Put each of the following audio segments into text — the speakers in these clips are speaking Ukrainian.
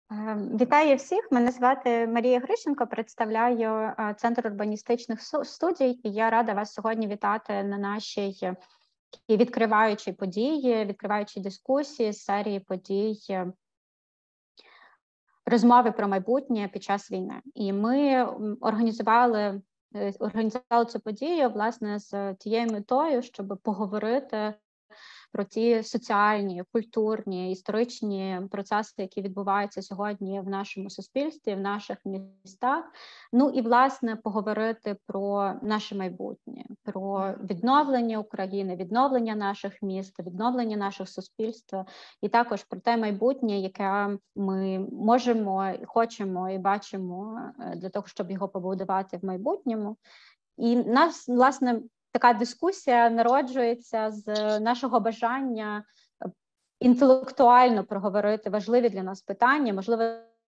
Вітаю всіх, мене звати Марія Грищенко, представляю Центр урбаністичних студій, і я рада вас сьогодні вітати на нашій відкриваючій події, відкриваючій дискусії з серії подій розмови про майбутнє під час війни. І ми організували цю подію, власне, з тією метою, щоб поговорити про ті соціальні, культурні, історичні процеси, які відбуваються сьогодні в нашому суспільстві, в наших містах. Ну і, власне, поговорити про наше майбутнє, про відновлення України, відновлення наших міст, відновлення наших суспільств, і також про те майбутнє, яке ми можемо, хочемо і бачимо для того, щоб його побудувати в майбутньому. І нас, власне, така дискусія народжується з нашого бажання інтелектуально проговорити важливі для нас питання, можливо,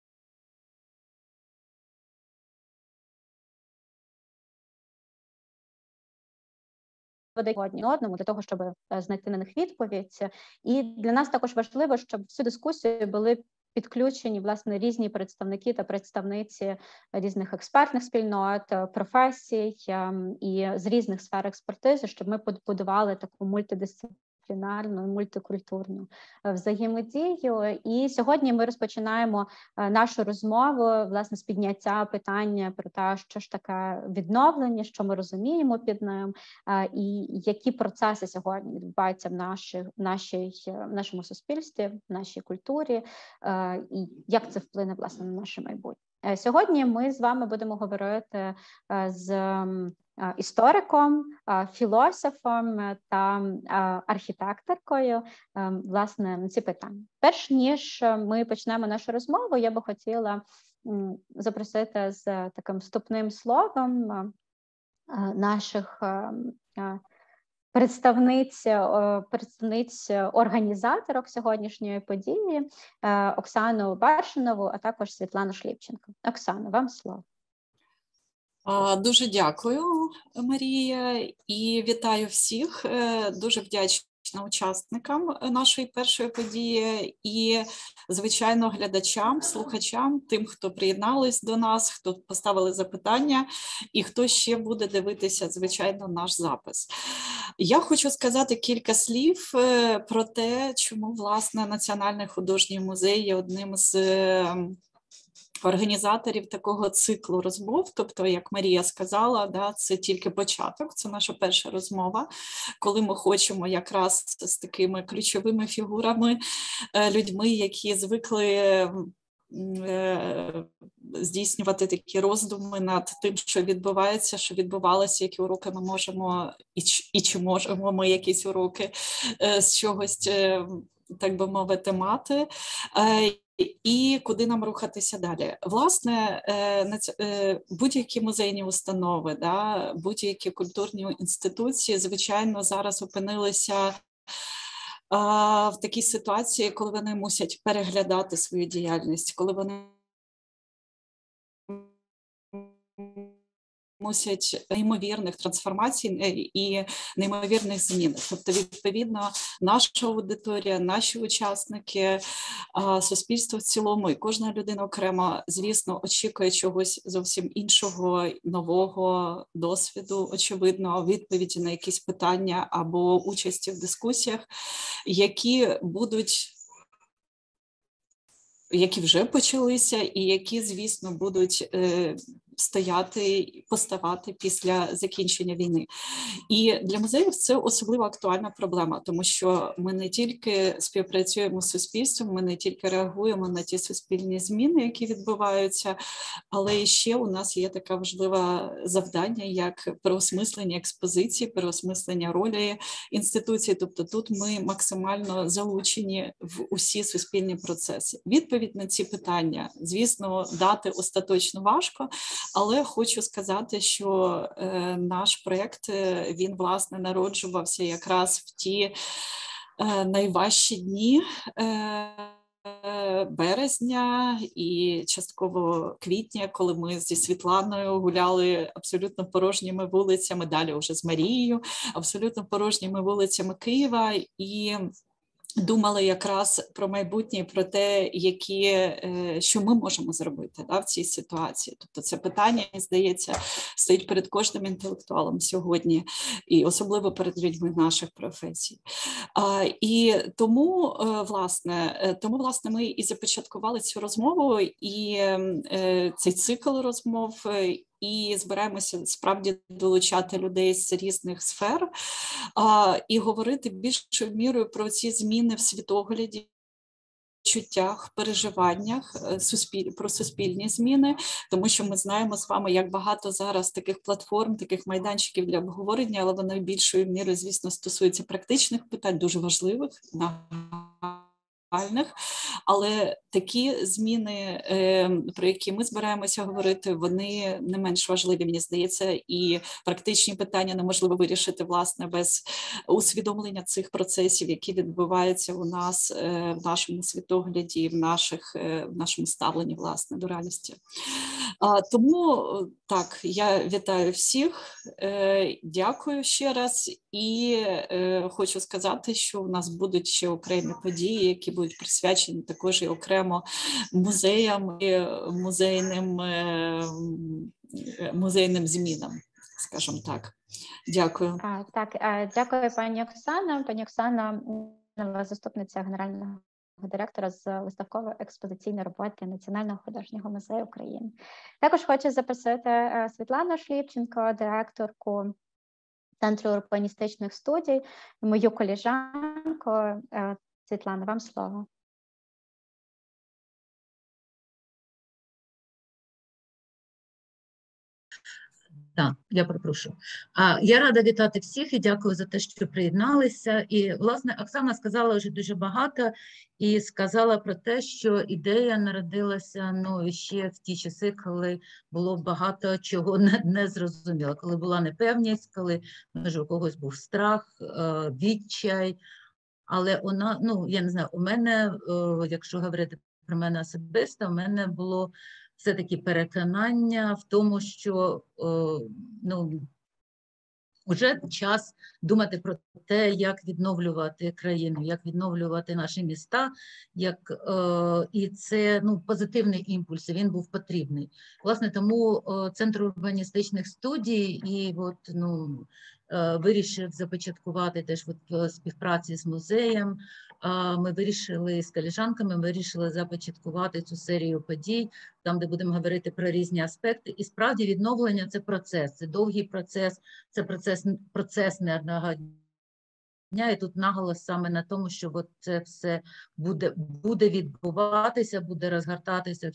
одні одному для того, щоб знайти на них відповідь. І для нас також важливо, щоб в цю дискусію були підключені, власне, різні представники та представниці різних експертних спільнот, професій і з різних сфер експертизи, щоб ми побудували таку мультидисциплінарну, мультикультурну взаємодію. І сьогодні ми розпочинаємо нашу розмову, власне, з підняття питання про те, що ж таке відновлення, що ми розуміємо під ним, і які процеси сьогодні відбуваються в нашому суспільстві, в нашій культурі, і як це вплине, власне, на наше майбутнє. Сьогодні ми з вами будемо говорити з істориком, філософом та архітекторкою, власне, на ці питання. Перш ніж ми почнемо нашу розмову, я би хотіла запросити з таким вступним словом наших представниць організаторок сьогоднішньої події Оксану Баршинову, а також Світлану Шліпченко. Оксано, вам слово. Дуже дякую, Марія, і вітаю всіх. Дуже вдячна учасникам нашої першої події і, звичайно, глядачам, слухачам, тим, хто приєднались до нас, хто поставили запитання і хто ще буде дивитися, звичайно, наш запис. Я хочу сказати кілька слів про те, чому, власне, Національний художній музей є одним з організаторів такого циклу розмов. Тобто, як Марія сказала, це тільки початок, це наша перша розмова, коли ми хочемо якраз з такими ключовими фігурами, людьми, які звикли здійснювати такі роздуми над тим, що відбувається, що відбувалося, які уроки ми можемо, і чи можемо ми якісь уроки з чогось, так би мовити, мати, і куди нам рухатися далі. Власне, будь-які музейні установи, будь-які культурні інституції, звичайно, зараз опинилися в такій ситуації, коли вони мусять переглядати свою діяльність, коли вони мусять неймовірних трансформацій і неймовірних змін. Тобто, відповідно, наша аудиторія, наші учасники, суспільство в цілому і кожна людина окремо, звісно, очікує чогось зовсім іншого, нового досвіду, очевидно, відповіді на якісь питання або участі в дискусіях, які вже почалися і які, звісно, будуть поставати після закінчення війни. І для музеїв це особливо актуальна проблема, тому що ми не тільки співпрацюємо з суспільством, ми не тільки реагуємо на ті суспільні зміни, які відбуваються, але ще у нас є таке важливе завдання, як переосмислення експозиції, переосмислення ролі інституції. Тобто тут ми максимально залучені в усі суспільні процеси. Відповідь на ці питання, звісно, дати остаточно важко, але хочу сказати, що наш проєкт, він, власне, народжувався якраз в ті найважчі дні березня і частково квітня, коли ми зі Світланою гуляли абсолютно порожніми вулицями, далі вже з Марією, абсолютно порожніми вулицями Києва, і думали якраз про майбутнє, про те, що ми можемо зробити в цій ситуації. Тобто це питання, здається, стоїть перед кожним інтелектуалом сьогодні, і особливо перед людьми наших професій. І тому, власне, ми і започаткували цю розмову, і цей цикл розмов, і збираємося справді долучати людей з різних сфер і говорити більшою мірою про ці зміни в світогляді, чуттях, переживаннях, про суспільні зміни, тому що ми знаємо з вами, як багато зараз таких платформ, таких майданчиків для обговорення, але вони більшою мірою, звісно, стосуються практичних питань, дуже важливих, але такі зміни, про які ми збираємося говорити, вони не менш важливі, мені здається, і практичні питання неможливо вирішити, власне, без усвідомлення цих процесів, які відбуваються у нас в нашому світогляді, в нашому ставленні, власне, до реальності. Тому, так, я вітаю всіх, дякую ще раз, і хочу сказати, що у нас будуть ще окремі події, які будуть присвячені також і окремо музеям і музейним змінам, скажімо так. Дякую. Дякую, пані Оксана. Пані Оксана, заступниця генерального директора з виставково-експозиційної роботи Національного художнього музею України. Також хочу запросити Світлану Шліпченко, директорку Центру урбаністичних студій, мою колежанку. Світлана, вам слово. Так, я перепрошую. Я рада вітати всіх і дякую за те, що приєдналися. І, власне, Оксана сказала вже дуже багато і сказала про те, що ідея народилася ще в ті часи, коли було багато чого не зрозуміло, коли була непевність, коли, може, у когось був страх, відчай. Але вона, я не знаю, у мене, якщо говорити про мене особисто, у мене було все-таки переконання в тому, що вже час думати про те, як відновлювати країну, як відновлювати наші міста, і це позитивний імпульс, він був потрібний. Власне, тому Центр урбаністичних студій вирішив започаткувати теж в співпраці з музеєм. Ми вирішили з колежанками, започаткувати цю серію подій, там, де будемо говорити про різні аспекти. І справді відновлення – це процес, це довгий процес, це процес не одного дня. І тут наголос саме на тому, що це все буде відбуватися, буде розгортатися в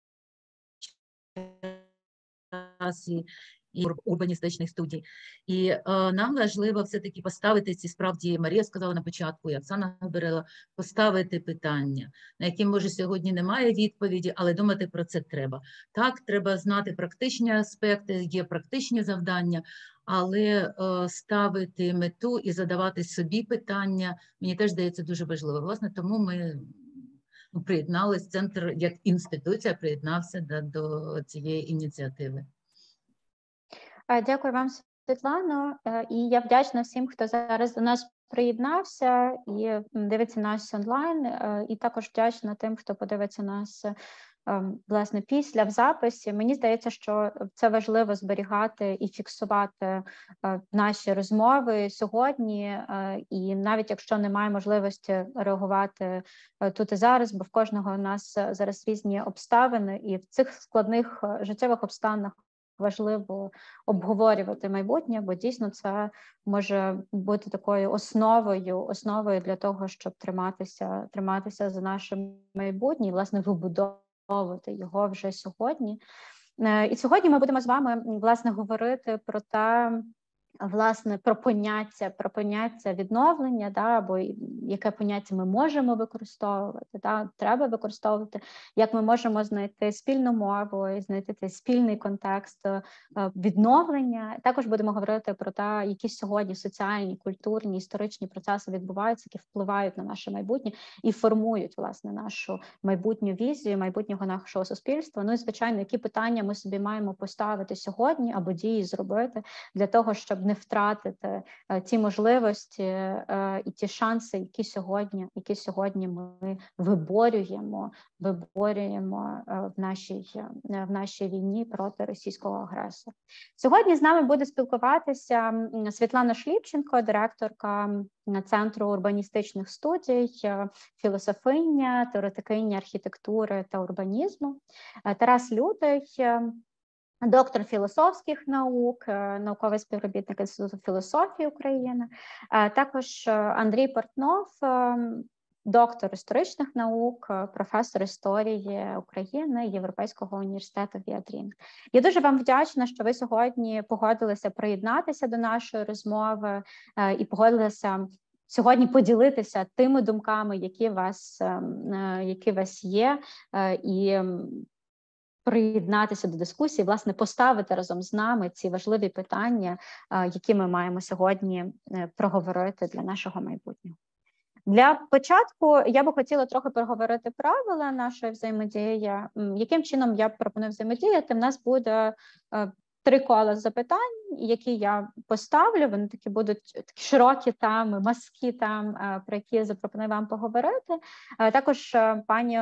часі і урбаністичних студій. І нам важливо все-таки поставити ці, справді, Марія сказала на початку, і Оксана говорила, поставити питання, на які, може, сьогодні немає відповіді, але думати про це треба. Так, треба знати практичні аспекти, є практичні завдання, але ставити мету і задавати собі питання, мені теж здається дуже важливо. Власне, тому ми приєдналися, центр як інституція приєднався до цієї ініціативи. Дякую вам, Світлано, і я вдячна всім, хто зараз до нас приєднався і дивиться нас онлайн, і також вдячна тим, хто подивиться нас, власне, після в записі. Мені здається, що це важливо зберігати і фіксувати наші розмови сьогодні, і навіть якщо немає можливості реагувати тут і зараз, бо в кожного у нас зараз різні обставини, і в цих складних життєвих обставинах важливо обговорювати майбутнє, бо дійсно це може бути такою основою для того, щоб триматися за наше майбутнє і, власне, вибудовувати його вже сьогодні. І сьогодні ми будемо з вами, власне, говорити про те, власне, про поняття відновлення, або яке поняття ми можемо використовувати, треба використовувати, як ми можемо знайти спільну мову і знайти цей спільний контекст відновлення. Також будемо говорити про те, які сьогодні соціальні, культурні, історичні процеси відбуваються, які впливають на наше майбутнє і формують, власне, нашу майбутню візію, майбутнього нашого суспільства. Ну і, звичайно, які питання ми собі маємо поставити сьогодні або дії зробити для того, щоб щоб не втратити ті можливості і ті шанси, які сьогодні ми виборюємо в нашій війні проти російського агресора. Сьогодні з нами буде спілкуватися Світлана Шліпченко, директорка Центру урбаністичних студій, філософиня, теоретикиня архітектури та урбанізму, Тарас Лютий, доктор філософських наук, науковий співробітник Інституту філософії України, також Андрій Портнов, доктор історичних наук, професор історії України Європейського університету Віадрін. Я дуже вам вдячна, що ви сьогодні погодилися приєднатися до нашої розмови і погодилися сьогодні поділитися тими думками, які у вас є, і приєднатися до дискусії, власне, поставити разом з нами ці важливі питання, які ми маємо сьогодні проговорити для нашого майбутнього. Для початку я би хотіла трохи проговорити правила нашої взаємодії. Яким чином я пропоную взаємодіяти? В нас буде 3 кола запитань, які я поставлю. Вони такі будуть такі широкі теми, мазкі тем, про які я запропоную вам поговорити. Також пані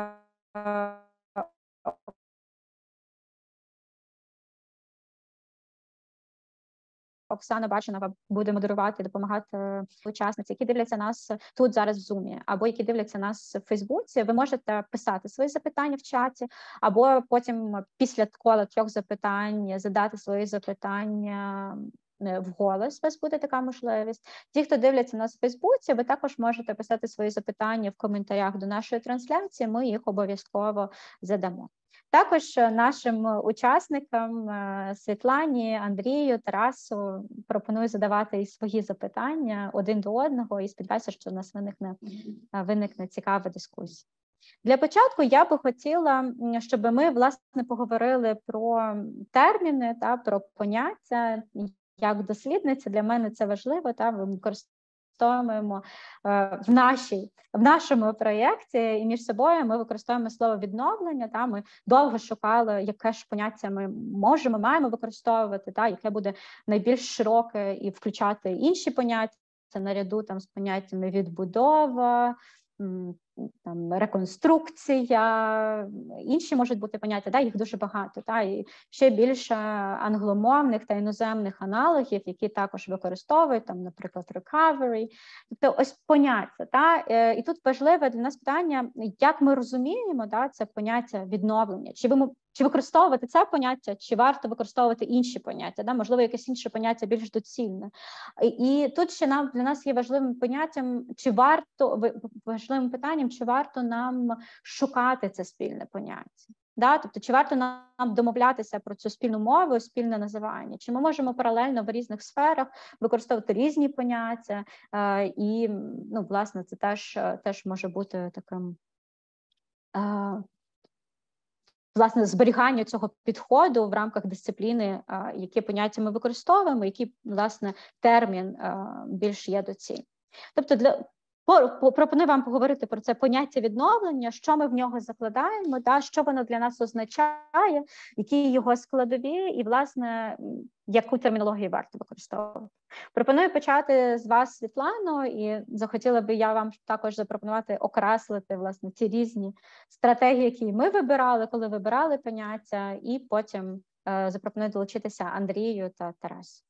Оксана Бачинова буде модерувати, допомагати учасниці, які дивляться нас тут зараз в Zoom, або які дивляться нас в Фейсбуці. Ви можете писати свої запитання в чаті, або потім після кола 3 запитань задати свої запитання вголос. У вас буде така можливість. Ті, хто дивляться нас в Фейсбуці, ви також можете писати свої запитання в коментарях до нашої трансляції, ми їх обов'язково задамо. Також нашим учасникам Світлані, Андрію, Тарасу пропоную задавати і свої запитання один до одного, і сподіваюся, що у нас виникне цікава дискусія. Для початку я би хотіла, щоб ми, власне, поговорили про терміни, про поняття. Як дослідниця, для мене це важливо, ми використовуємо в нашому проєкті, і між собою ми використовуємо слово відновлення. Ми довго шукали, яке ж поняття ми маємо використовувати, яке буде найбільш широке і включати інші поняття наряду з поняттями відбудова, реконструкція, інші можуть бути поняття, їх дуже багато, і ще більше англомовних та іноземних аналогів, які також використовують, наприклад, recovery. Тобто ось поняття, і тут важливе для нас питання, як ми розуміємо це поняття відновлення, чи використовувати це поняття, чи варто використовувати інші поняття, можливо, якесь інше поняття більш доцільне. І тут ще для нас є важливим питанням, чи варто нам шукати це спільне поняття. Тобто, чи варто нам домовлятися про цю спільну мову, спільне називання, чи ми можемо паралельно в різних сферах використовувати різні поняття, і, власне, це теж може бути таким, власне, зберігання цього підходу в рамках дисципліни, які поняття ми використовуємо, який, власне, термін більш є доцільним. Тобто, пропоную вам поговорити про це поняття відновлення, що ми в нього закладаємо, що воно для нас означає, які його складові і, власне, яку термінологію варто використовувати. Пропоную почати з вас, Світлано, і захотіла би я вам також запропонувати окреслити, власне, ті різні стратегії, які ми вибирали, коли вибирали поняття, і потім запропоную долучитися Андрію та Тарасу.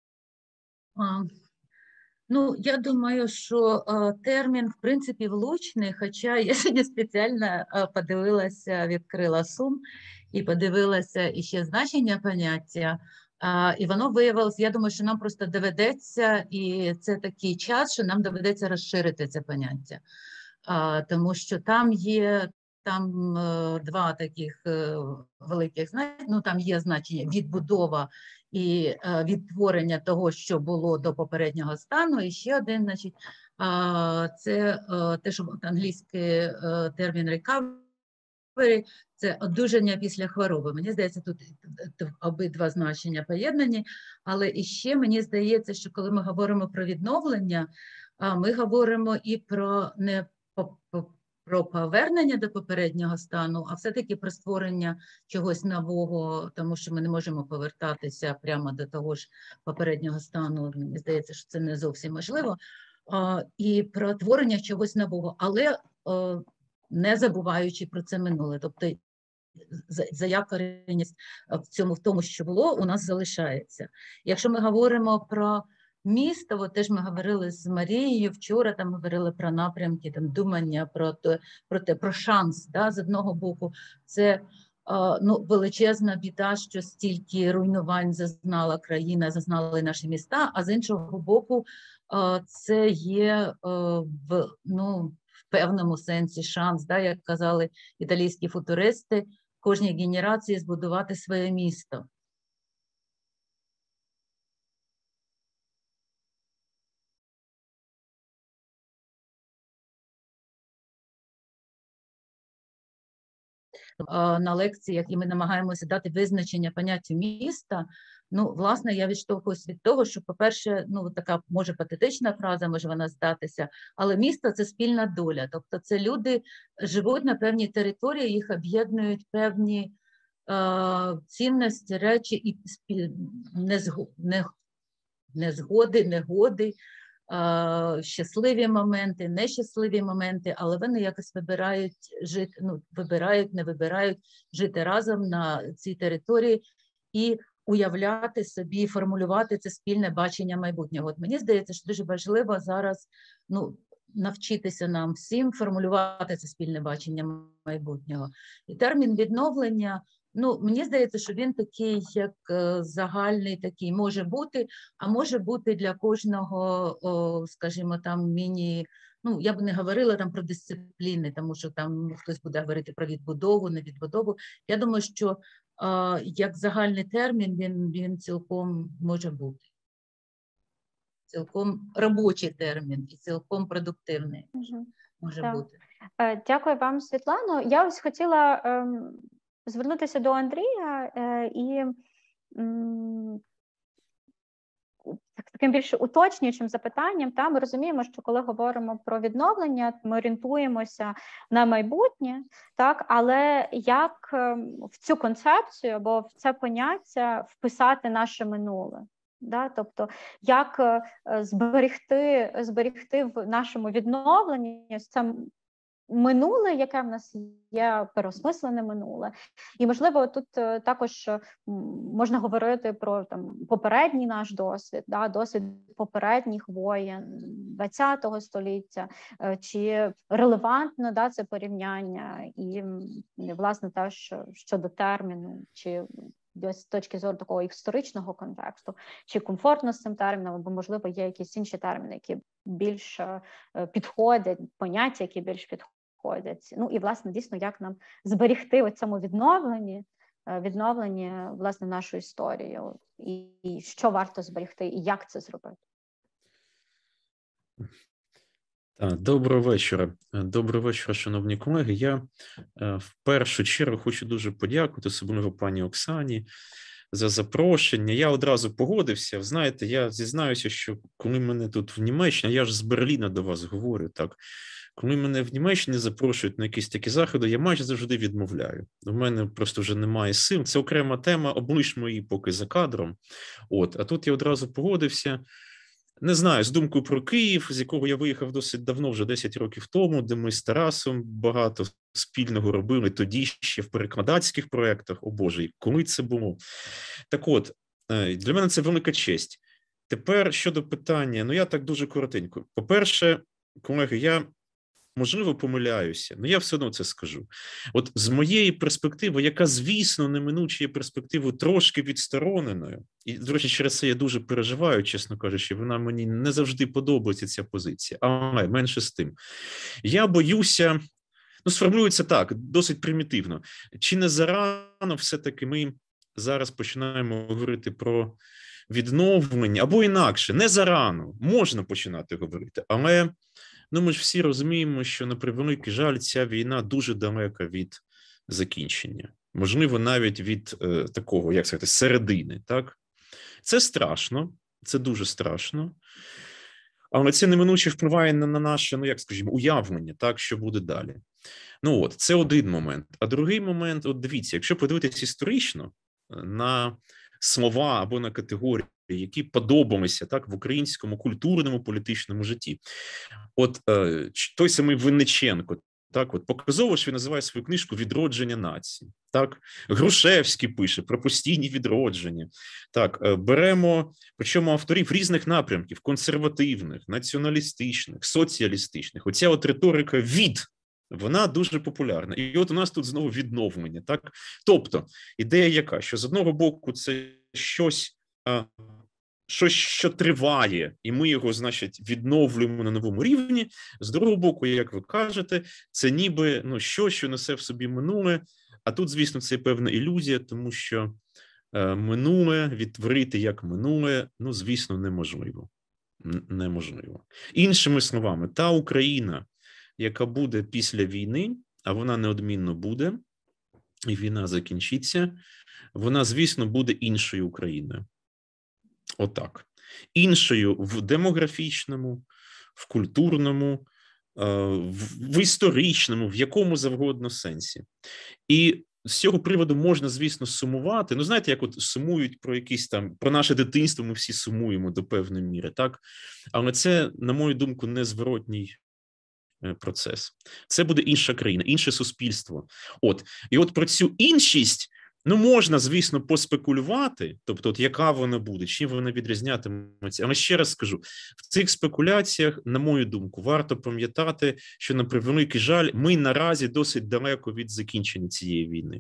Я думаю, що термін, в принципі, влучний, хоча я сьогодні спеціально подивилася, відкрила Zoom і подивилася іще значення поняття, і воно виявилось, я думаю, що нам просто доведеться, і це такий час, що нам доведеться розширити це поняття, тому що там є два таких великих значення, там є значення відбудова і відтворення того, що було до попереднього стану, і ще один, значить, це те, що англійський термін recovery, це одужання після хвороби. Мені здається, тут обидва значення поєднані, але іще мені здається, що коли ми говоримо про відновлення, ми говоримо і про не про повернення до попереднього стану, а все-таки про створення чогось нового, тому що ми не можемо повертатися прямо до того ж попереднього стану. Мені здається, що це не зовсім можливо. І про творення чогось нового, але не забуваючи про це минуле. Тобто заякореність в тому, що було, у нас залишається. Якщо ми говоримо про місто, от теж ми говорили з Марією вчора, там говорили про напрямки, там думання про шанс. Да? З одного боку, це величезна біда, що стільки руйнувань зазнала країна, зазнали наші міста, а з іншого боку, це є в певному сенсі шанс, да? Як казали італійські футуристи, кожній генерації збудувати своє місто. На лекціях, і ми намагаємося дати визначення поняттю міста, власне, я відштовхуюсь від того, що, по-перше, така, може, патетична фраза, може вона здатися, але місто – це спільна доля, тобто це люди живуть на певній території, їх об'єднують певні цінності, речі і незгоди, негоди, щасливі моменти, нещасливі моменти, але вони якось вибирають жити, не вибирають жити разом на цій території і уявляти собі, формулювати це спільне бачення майбутнього. От мені здається, що дуже важливо зараз навчитися нам всім формулювати це спільне бачення майбутнього. І термін відновлення, мені здається, що він такий, як загальний, такий може бути, а може бути для кожного, скажімо, там я б не говорила там про дисципліни, тому що там хтось буде говорити про відбудову, не відбудову. Я думаю, що як загальний термін він цілком може бути. Цілком робочий термін і цілком продуктивний може бути. Дякую вам, Світлано. Я ось хотіла звернутися до Андрія і таким більш уточнюючим запитанням. Ми розуміємо, що коли говоримо про відновлення, ми орієнтуємося на майбутнє, так, але як в цю концепцію або в це поняття вписати наше минуле? Да? Тобто, як зберегти в нашому відновленні це минуле, яке в нас є, переосмислене минуле. І, можливо, тут також можна говорити про попередній наш досвід, досвід попередніх воєн ХХ століття, чи релевантно це порівняння, і, власне, теж щодо терміну, чи з точки зору такого історичного контексту, чи комфортно з цим терміном, або, можливо, є якісь інші терміни, які більш підходять, поняття, які більш підходять. І, власне, дійсно, як нам зберегти у цьому відновленні, власне, нашу історію, і що варто зберегти, і як це зробити. Доброго вечора. Доброго вечора, шановні колеги. Я в першу чергу хочу дуже подякувати, особливо пані Оксані, за запрошення. Я одразу погодився. Знаєте, я зізнаюся, що коли мене тут в Німеччині, я ж з Берліна до вас говорю, так, коли мене в Німеччині запрошують на якісь такі заходи, я майже завжди відмовляю. У мене просто вже немає сил. Це окрема тема, облишмо її поки за кадром. А тут я одразу погодився. Не знаю, з думкою про Київ, з якого я виїхав досить давно, вже 10 років тому, де ми з Тарасом багато спільного робили тоді ще в перекладацьких проєктах. О Боже, коли це було? Так от, для мене це велика честь. Тепер щодо питання, я так дуже коротенько. По-перше, колеги, я, можливо, помиляюся, але я все одно це скажу. От з моєї перспективи, яка, звісно, неминуче є перспективою трошки відстороненою, і, до речі, через це я дуже переживаю, чесно кажучи, вона мені не завжди подобається, ця позиція, але менше з тим. Я боюся, сформулюється так, досить примітивно, чи не зарано все-таки ми зараз починаємо говорити про відновлення, або інакше, не зарано, можна починати говорити, але ми ж всі розуміємо, що, на превеликий жаль, ця війна дуже далека від закінчення. Можливо, навіть від такого, як сказати, середини. Так? Це страшно, це дуже страшно, але це неминуче впливає на наше, уявлення, так, що буде далі. Ну от, це один момент. А другий момент, от дивіться, якщо подивитися історично на слова або на категорії, які подобалися так в українському культурному політичному житті. От той самий Винниченко, так, от показово, що він називає свою книжку «Відродження нації». Так, Грушевський пише про постійні відродження. Так, беремо, причому авторів різних напрямків: консервативних, націоналістичних, соціалістичних. Оця от риторика «від», вона дуже популярна. І от у нас тут знову відновлення. Так? Тобто, ідея яка? Що з одного боку це щось, що триває, і ми його, значить, відновлюємо на новому рівні. З другого боку, як ви кажете, це ніби що несе в собі минуле. А тут, звісно, це певна ілюзія, тому що минуле відтворити як минуле, звісно, неможливо. Неможливо. Іншими словами, та Україна, яка буде після війни, а вона неодмінно буде, і війна закінчиться, вона, звісно, буде іншою Україною. Отак. Іншою в демографічному, в культурному, в історичному, в якому завгодно сенсі. І з цього приводу можна, звісно, сумувати. Знаєте, як от сумують про якісь там, про наше дитинство ми всі сумуємо до певної міри, так? Але це, на мою думку, незворотній процес. Це буде інша країна, інше суспільство. І от про цю іншість можна, звісно, поспекулювати, тобто, яка вона буде, чим вона відрізнятиметься. Але ще раз скажу, в цих спекуляціях, на мою думку, варто пам'ятати, що, на превеликий жаль, ми наразі досить далеко від закінчення цієї війни.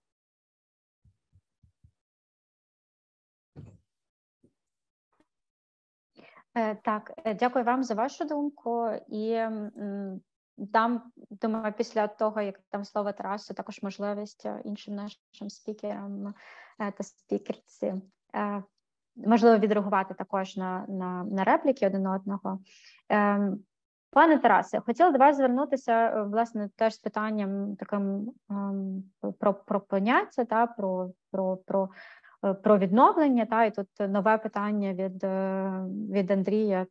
Так, дякую вам за вашу думку. І дам, думаю, після того, як дам слово Тарасу, також можливість іншим нашим спікерам та спікерці, можливо, відреагувати також на репліки один одного. Пане Тарасе, хотіла до вас звернутися, власне, теж з питанням таким про поняття, та, про відновлення, та, і тут нове питання від Андрія,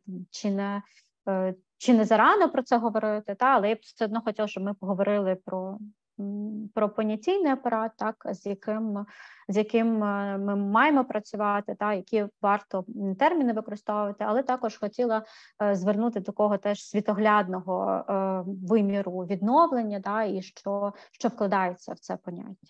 чи не зарано про це говорити, та, але я б все одно хотіла, щоб ми поговорили про понятійний апарат, так, з яким ми маємо працювати, та, які варто терміни використовувати, але також хотіла звернути такого теж світоглядного виміру відновлення, та, і що вкладається в це поняття.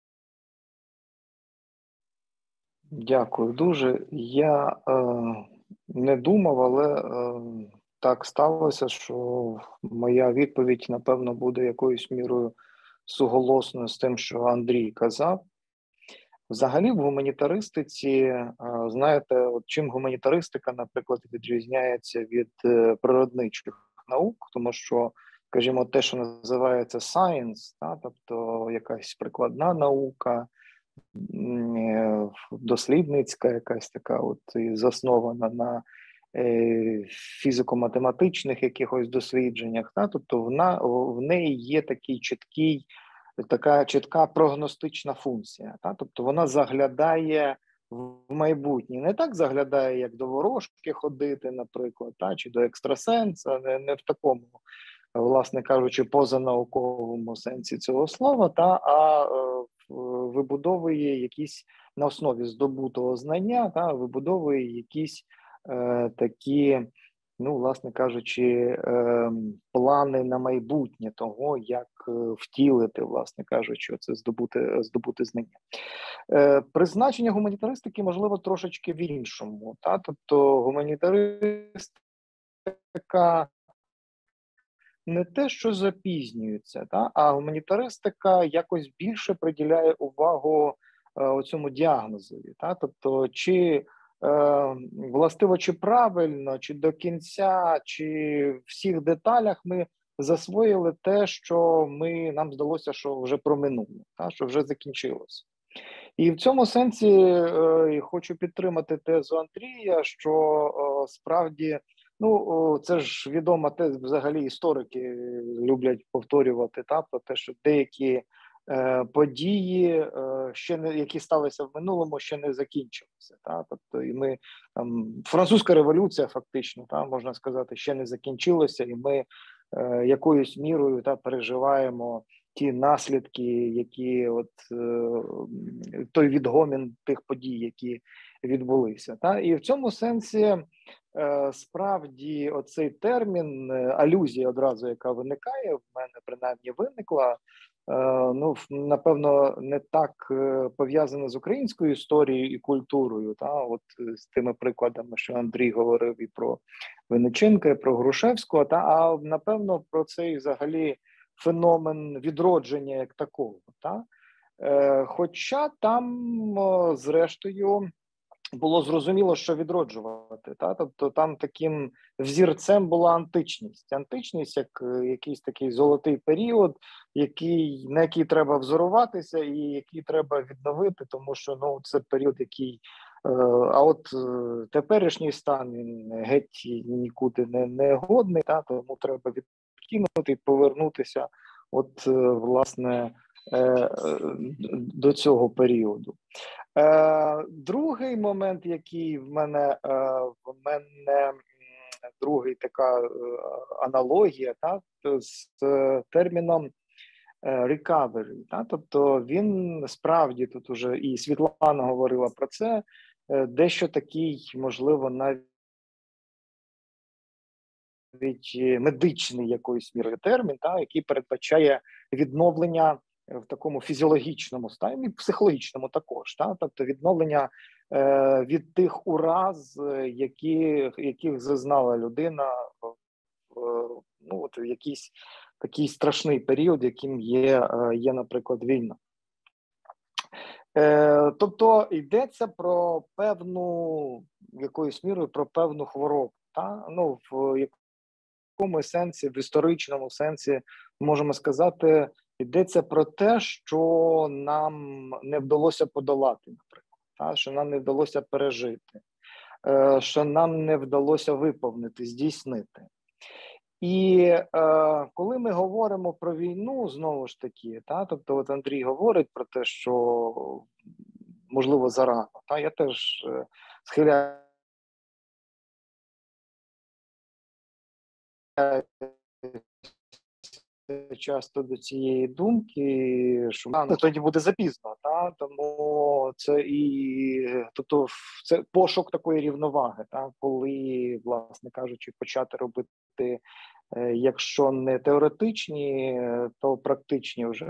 Дякую дуже. Я не думав, але так сталося, що моя відповідь, напевно, буде якоюсь мірою суголосною з тим, що Андрій казав. Взагалі в гуманітаристиці, знаєте, от чим гуманітаристика, наприклад, відрізняється від природничих наук, тому що, скажімо, те, що називається science, тобто якась прикладна наука, дослідницька, якась така от заснована на фізико-математичних якихось дослідженнях, тобто в неї є така чітка прогностична функція, тобто вона заглядає в майбутнє, не так заглядає, як до ворожки ходити, наприклад, чи до екстрасенса, не в такому, власне кажучи, позанауковому сенсі цього слова, а вибудовує якісь на основі здобутого знання, вибудовує якісь такі, власне кажучи, плани на майбутнє того, як втілити, власне кажучи, це здобути знання. Призначення гуманітаристики, можливо, трошечки в іншому. Тобто гуманітаристика не те, що запізнюється, а гуманітаристика якось більше приділяє увагу цьому діагнозові. Тобто, чи властиво, чи правильно, чи до кінця, чи в всіх деталях ми засвоїли те, що нам здалося, що вже проминуло, що вже закінчилося. І в цьому сенсі хочу підтримати тезу Андрія, що справді, це ж відомо, взагалі історики люблять повторювати, про те, що деякі події, які сталися в минулому, ще не закінчилися. Тобто, і ми французька революція, фактично, можна сказати, ще не закінчилася, і ми якоюсь мірою переживаємо ті наслідки, які той відгомін тих подій, які відбулися. І в цьому сенсі справді оцей термін, алюзія одразу, яка виникає, в мене принаймні виникла, напевно, не так пов'язана з українською історією і культурою, з тими прикладами, що Андрій говорив і про Винниченка, і про Грушевського, а напевно про цей взагалі феномен відродження як такого. Хоча там, зрештою, було зрозуміло, що відроджувати. Тобто там таким взірцем була античність. Античність як якийсь такий золотий період, на який треба взоруватися і який треба відновити, тому що це період, який... теперішній стан, він геть нікуди не годний, тому треба відкинути і повернутися власне до цього періоду. Другий момент, який в мене другий така аналогія з терміном recovery. Тобто він справді, тут уже і Світлана говорила про це, дещо такий, можливо, навіть медичний якоюсь мірою термін, який передбачає відновлення в такому фізіологічному стані, психологічному також, тобто відновлення від тих ураз, яких зазнала людина в якийсь такий страшний період, яким є, наприклад, війна. Тобто йдеться про певну, якоюсь мірою, про певну хворобу. В якому сенсі, в історичному сенсі, можемо сказати, йдеться про те, що нам не вдалося подолати, наприклад, що нам не вдалося пережити, що нам не вдалося виповнити, здійснити. І коли ми говоримо про війну, знову ж таки, тобто Андрій говорить про те, що можливо зарано, я теж схиляю часто до цієї думки, що тоді буде запізно, тому тобто це пошук такої рівноваги, коли, власне кажучи, почати робити, якщо не теоретичні, то практичні вже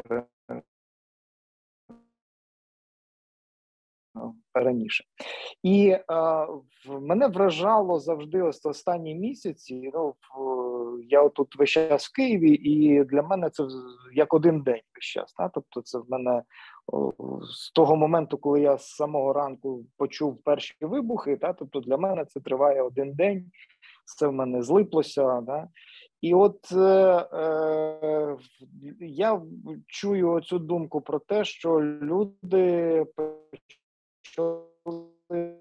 раніше. І мене вражало завжди останні місяці, я тут весь час в Києві, і для мене це як один день весь час. Тобто це в мене з того моменту, коли я з самого ранку почув перші вибухи, тобто для мене це триває один день, це в мене злиплося. І я чую цю думку про те, що люди почали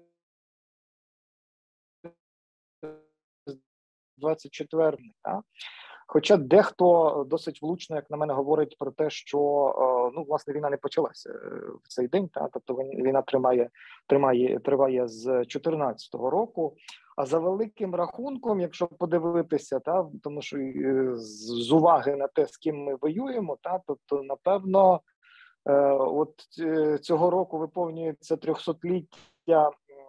24, Хоча дехто досить влучно, як на мене, говорить про те, що власне війна не почалася в цей день, тобто війна триває з 2014 року. А за великим рахунком, якщо подивитися, тому що з уваги на те, з ким ми воюємо, тобто, напевно, цього року виповнюється 300-ліття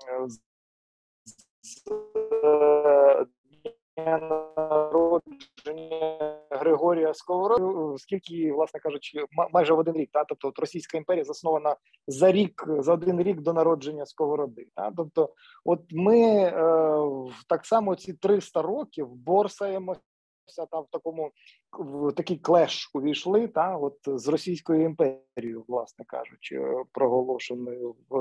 народження Григорія Сковороди, скільки, власне кажучи, майже в один рік. Тобто Російська імперія заснована за один рік до народження Сковороди. Тобто ми так само ці 300 років борсаємося в такий клеш увійшли, з Російською імперією, власне кажучи, проголошеною в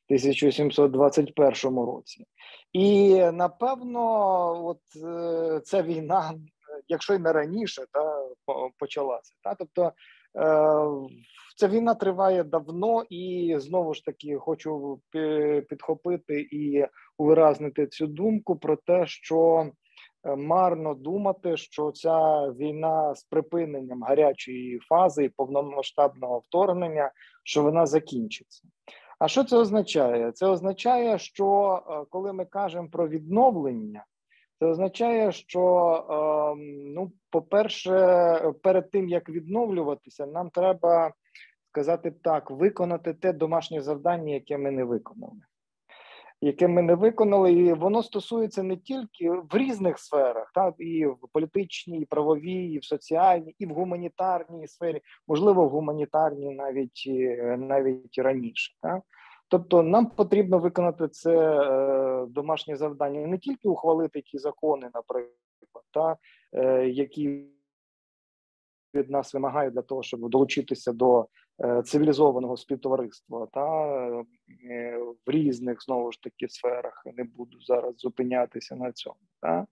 1721 році. І, напевно, ця війна, якщо й не раніше, почалася. Тобто ця війна триває давно, і знову ж таки хочу підхопити і увиразнити цю думку про те, що марно думати, що ця війна з припиненням гарячої фази і повномасштабного вторгнення, що вона закінчиться. А що це означає? Це означає, що коли ми кажемо про відновлення, Це означає, що, ну, по-перше, перед тим, як відновлюватися, нам треба, сказати так, виконати те домашнє завдання, яке ми не виконали. І воно стосується не тільки в різних сферах, так, і в політичній, і правовій, і в соціальній, і в гуманітарній сфері, можливо, в гуманітарній навіть раніше. Так. Тобто нам потрібно виконати це домашнє завдання, не тільки ухвалити ті закони, наприклад, та, які від нас вимагають для того, щоб долучитися до цивілізованого співтовариства, та в різних, знову ж таки, сферах. Не буду зараз зупинятися на цьому. Та.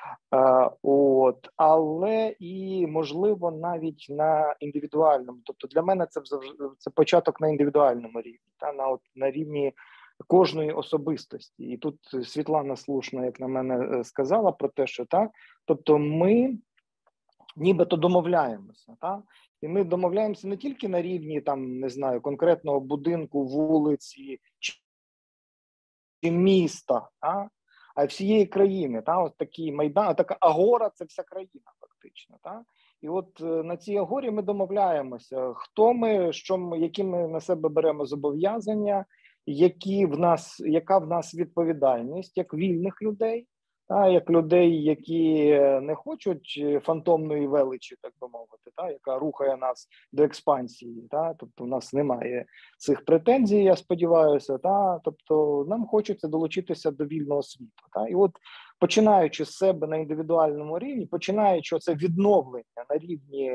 Але і, можливо, навіть на індивідуальному. Тобто для мене це початок на індивідуальному рівні, та, на рівні кожної особистості. І тут Світлана слушно, як на мене, сказала про те, що так, тобто ми нібито домовляємося, так? І ми домовляємося не тільки на рівні, там, не знаю, конкретного будинку, вулиці чи міста, так? А всієї країни. Так? От такий майдан, така агора – це вся країна фактично. Так? І от на цій агорі ми домовляємося, хто ми, які ми на себе беремо зобов'язання, яка в нас відповідальність як вільних людей, як людей, які не хочуть фантомної величі, так би мовити, яка рухає нас до експансії. Тобто в нас немає цих претензій, я сподіваюся. Тобто нам хочеться долучитися до вільного світу. І от починаючи з себе на індивідуальному рівні, починаючи це відновлення на рівні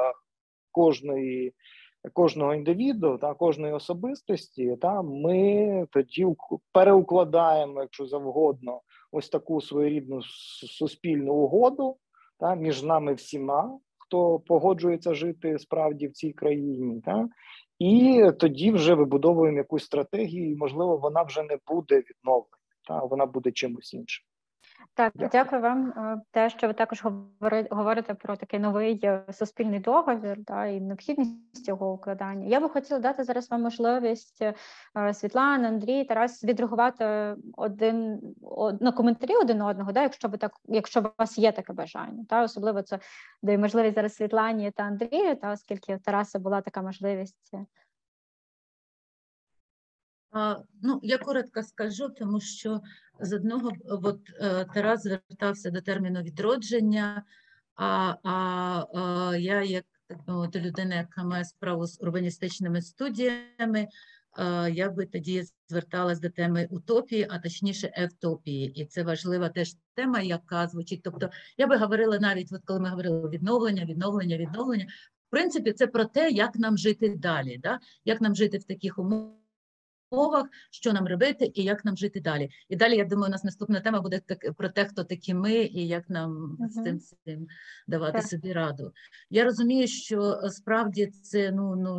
кожного індивіду, кожної особистості, ми тоді переукладаємо, якщо завгодно, ось таку своєрідну суспільну угоду між нами всіма, хто погоджується жити справді в цій країні. І тоді вже вибудовуємо якусь стратегію, і, можливо, вона вже не буде відновлена, вона буде чимось іншим. Так, дякую вам. Те, що ви також говорите про такий новий суспільний договір, і необхідність його укладання. Я би хотіла дати зараз вам можливість, Світлана, Андрій, Тарас, відреагувати на коментарі один одного, якщо у вас є таке бажання. Особливо це дає можливість зараз Світлані та Андрію, оскільки у Тараса була така можливість. Ну, я коротко скажу, тому що з одного, Тарас звертався до терміну відродження, я, як людина, яка має справу з урбаністичними студіями, я би тоді зверталась до теми утопії, а точніше евтопії. І це важлива теж тема, яка звучить. Тобто я би говорила навіть, коли ми говорили відновлення, в принципі, це про те, як нам жити далі, як нам жити в таких умовах, що нам робити і як нам жити далі. І далі, я думаю, у нас наступна тема буде про те, хто такі ми і як нам з цим давати собі раду. Я розумію, що справді це,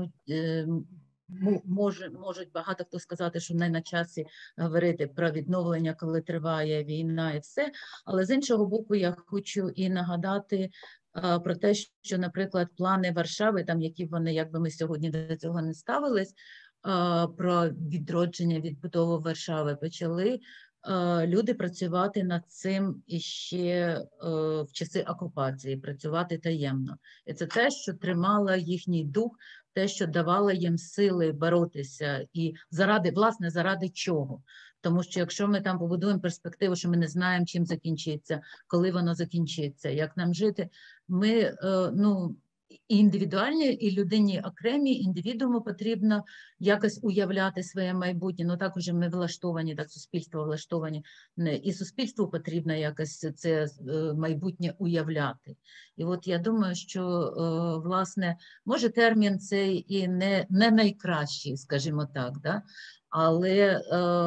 можуть багато хто сказати, що не на часі говорити про відновлення, коли триває війна і все, але з іншого боку я хочу і нагадати про те, що, наприклад, плани Варшави, які вони, якби ми сьогодні до цього не ставились, про відродження, відбудову Варшави, почали люди працювати над цим іще в часи окупації, працювати таємно. І це те, що тримало їхній дух, те, що давало їм сили боротися. І заради чого? Тому що якщо ми там побудуємо перспективу, що ми не знаємо, чим закінчиться, коли воно закінчиться, як нам жити, ми, і індивідуальні, і людині окремі, індивідууму потрібно якось уявляти своє майбутнє. Також ми влаштовані, суспільство влаштовані, і суспільству потрібно якось це майбутнє уявляти. І от я думаю, що, власне, може термін цей і не найкращий, скажімо так, але,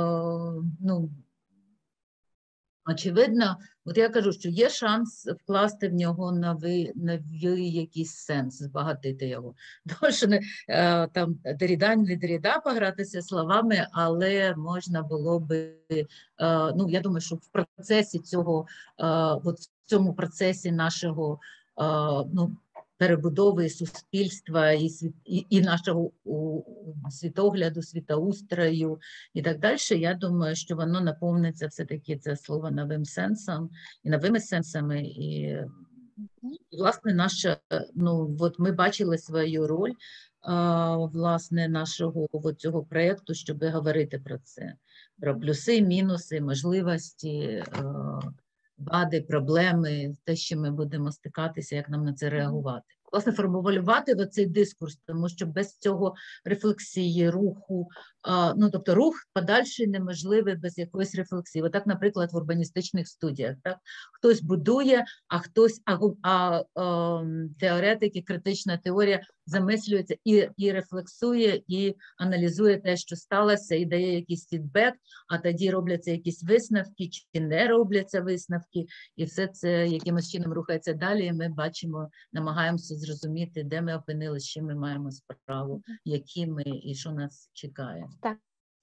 очевидно, от я кажу, що є шанс вкласти в нього новий якийсь сенс, збагатити його. Тому що там Деріда погратися словами, але можна було би, я думаю, що в процесі цього, в цьому процесі нашого, перебудови суспільства і нашого світогляду, світоустрою і так далі, я думаю, що воно наповниться все-таки, це слово, новим сенсом і новими сенсами. І власне, наша, от ми бачили свою роль, власне, нашого цього проєкту, щоб говорити про це, про плюси, мінуси, можливості, вади, проблеми, те, що ми будемо стикатися, як нам на це реагувати. Власне, формулювати оцей дискурс, тому що без цього рефлексії, руху, тобто рух подальший неможливий без якоїсь рефлексії. Отак, наприклад, в урбаністичних студіях. Так? Хтось будує, а хтось, теоретики, критична теорія замислюється і рефлексує, і аналізує те, що сталося, і дає якийсь фідбек, а тоді робляться якісь висновки, чи не робляться висновки, і все це якимось чином рухається далі, і ми бачимо, намагаємося зрозуміти, де ми опинилися, з чим ми маємо справу, які ми і що нас чекає. Так.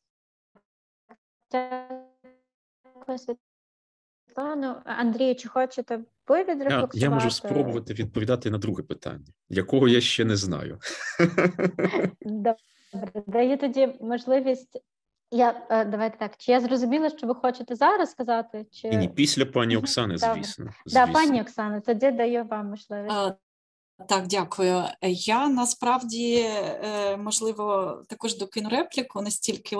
Дякую, Світлано. Андрій, чи хочете ви відрефлексувати? Я можу спробувати відповідати на друге питання, якого я ще не знаю. Добре, даю тоді можливість. Давайте так, чи я зрозуміла, що ви хочете зараз сказати? Чи... Ні, після пані Оксани, звісно. Так, пані Оксано, тоді даю вам можливість. Так, дякую. Я насправді, можливо, також докину репліку, не стільки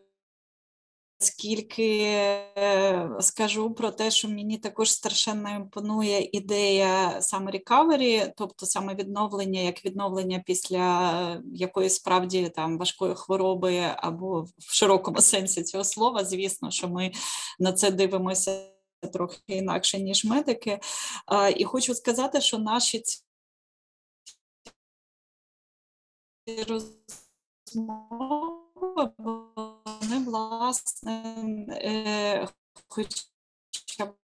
скільки скажу про те, що мені також страшенно імпонує ідея саме recovery, тобто саме відновлення, як відновлення після якоїсь справді там важкої хвороби або в широкому сенсі цього слова. Звісно, що ми на це дивимося трохи інакше, ніж медики. І хочу сказати, що наші розмови, вони, власне, хоча б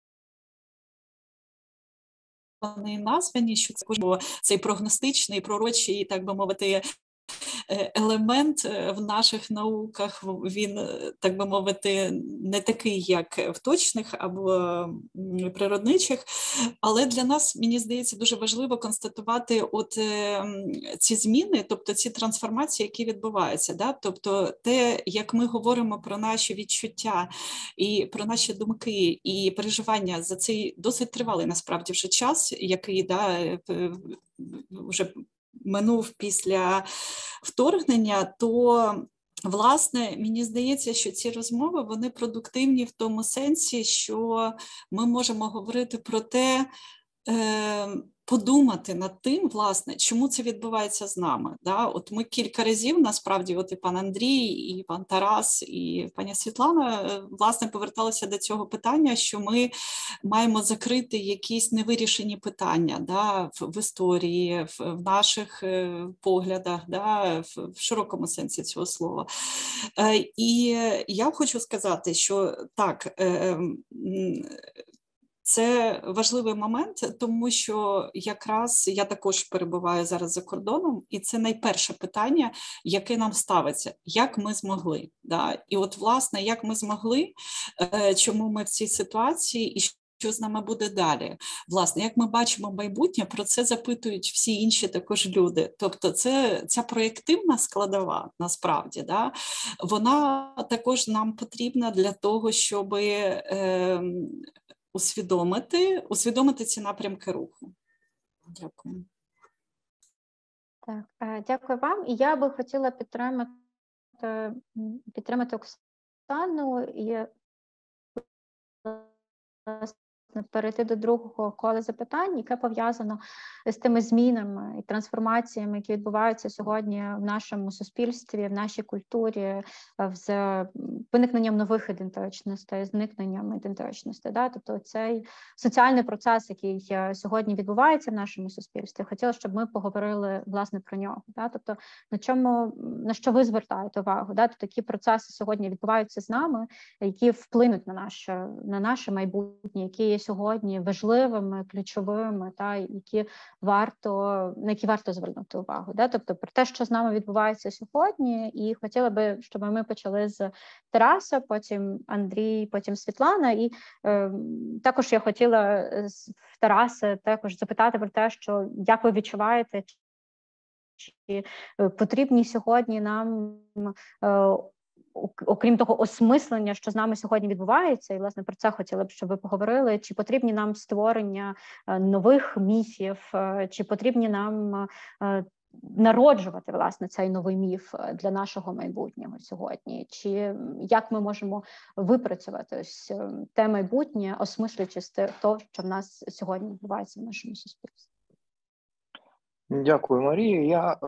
вони названі, що це цей прогностичний, пророчий, так би мовити, елемент в наших науках, він, так би мовити, не такий, як в точних або природничих, але для нас, мені здається, дуже важливо констатувати ці зміни, тобто ці трансформації, які відбуваються, да? Тобто те, як ми говоримо про наші відчуття і про наші думки і переживання за цей досить тривалий, насправді, вже час, який, вже минув після вторгнення, то, власне, мені здається, що ці розмови, вони продуктивні в тому сенсі, що ми можемо говорити про те, подумати над тим, власне, чому це відбувається з нами. Да? От ми кілька разів, насправді, і пан Андрій, і пан Тарас, і пані Світлана, власне, поверталися до цього питання, що ми маємо закрити якісь невирішені питання, да, в історії, в наших поглядах, да, в широкому сенсі цього слова. І я хочу сказати, що так, це важливий момент, тому що якраз я також перебуваю зараз за кордоном, і це найперше питання, яке нам ставиться, як ми змогли. Да? І от, власне, як ми змогли, чому ми в цій ситуації і що з нами буде далі. Власне, як ми бачимо майбутнє, про це запитують всі інші також люди. Тобто ця проєктивна складова, насправді, да? Вона також нам потрібна для того, щоб усвідомити ці напрямки руху. Дякую. Так, дякую вам. І я би хотіла підтримати Оксану і перейти до другого кола запитань, яке пов'язано з тими змінами і трансформаціями, які відбуваються сьогодні в нашому суспільстві, в нашій культурі, з виникненням нових ідентичностей, зникненням ідентичностей. Да? Тобто цей соціальний процес, який сьогодні відбувається в нашому суспільстві, хотіла, щоб ми поговорили, власне, про нього. Да? Тобто на що ви звертаєте увагу? Да? Тобто такі процеси сьогодні відбуваються з нами, які вплинуть на наше майбутнє, які сьогодні важливими, ключовими, на які варто звернути увагу. Тобто про те, що з нами відбувається сьогодні, і хотіла би, щоб ми почали з Тараса, потім Андрій, потім Світлана. І також я хотіла в Тараса також запитати про те, що як ви відчуваєте, чи потрібні сьогодні нам, окрім того осмислення, що з нами сьогодні відбувається, і, власне, про це хотіла б, щоб ви поговорили, чи потрібні нам створення нових міфів, чи потрібні нам народжувати, власне, цей новий міф для нашого майбутнього сьогодні, чи як ми можемо випрацювати ось те майбутнє, осмислюючи те, що в нас сьогодні відбувається в нашому суспільстві. Дякую, Марія. Я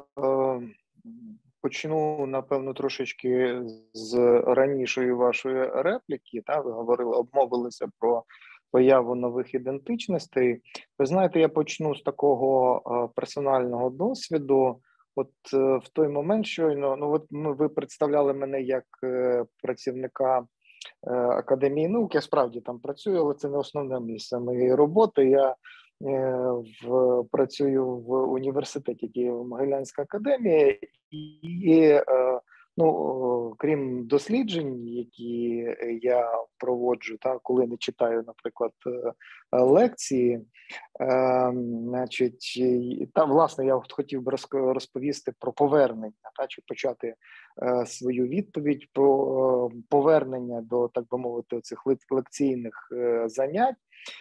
почну, напевно, трошечки з ранішої вашої репліки. Ви говорили, обмовилися про появу нових ідентичностей. Ви знаєте, я почну з такого персонального досвіду. От в той момент щойно, ви представляли мене як працівника Академії наук. Я справді там працюю, але це не основне місце моєї роботи. Я працюю в університеті Києво-Могилянська академія, і крім досліджень, які я проводжу, коли не читаю, наприклад, лекції, власне, я хотів би розповісти про повернення, чи почати свою відповідь про повернення до, так би мовити, цих лекційних занять.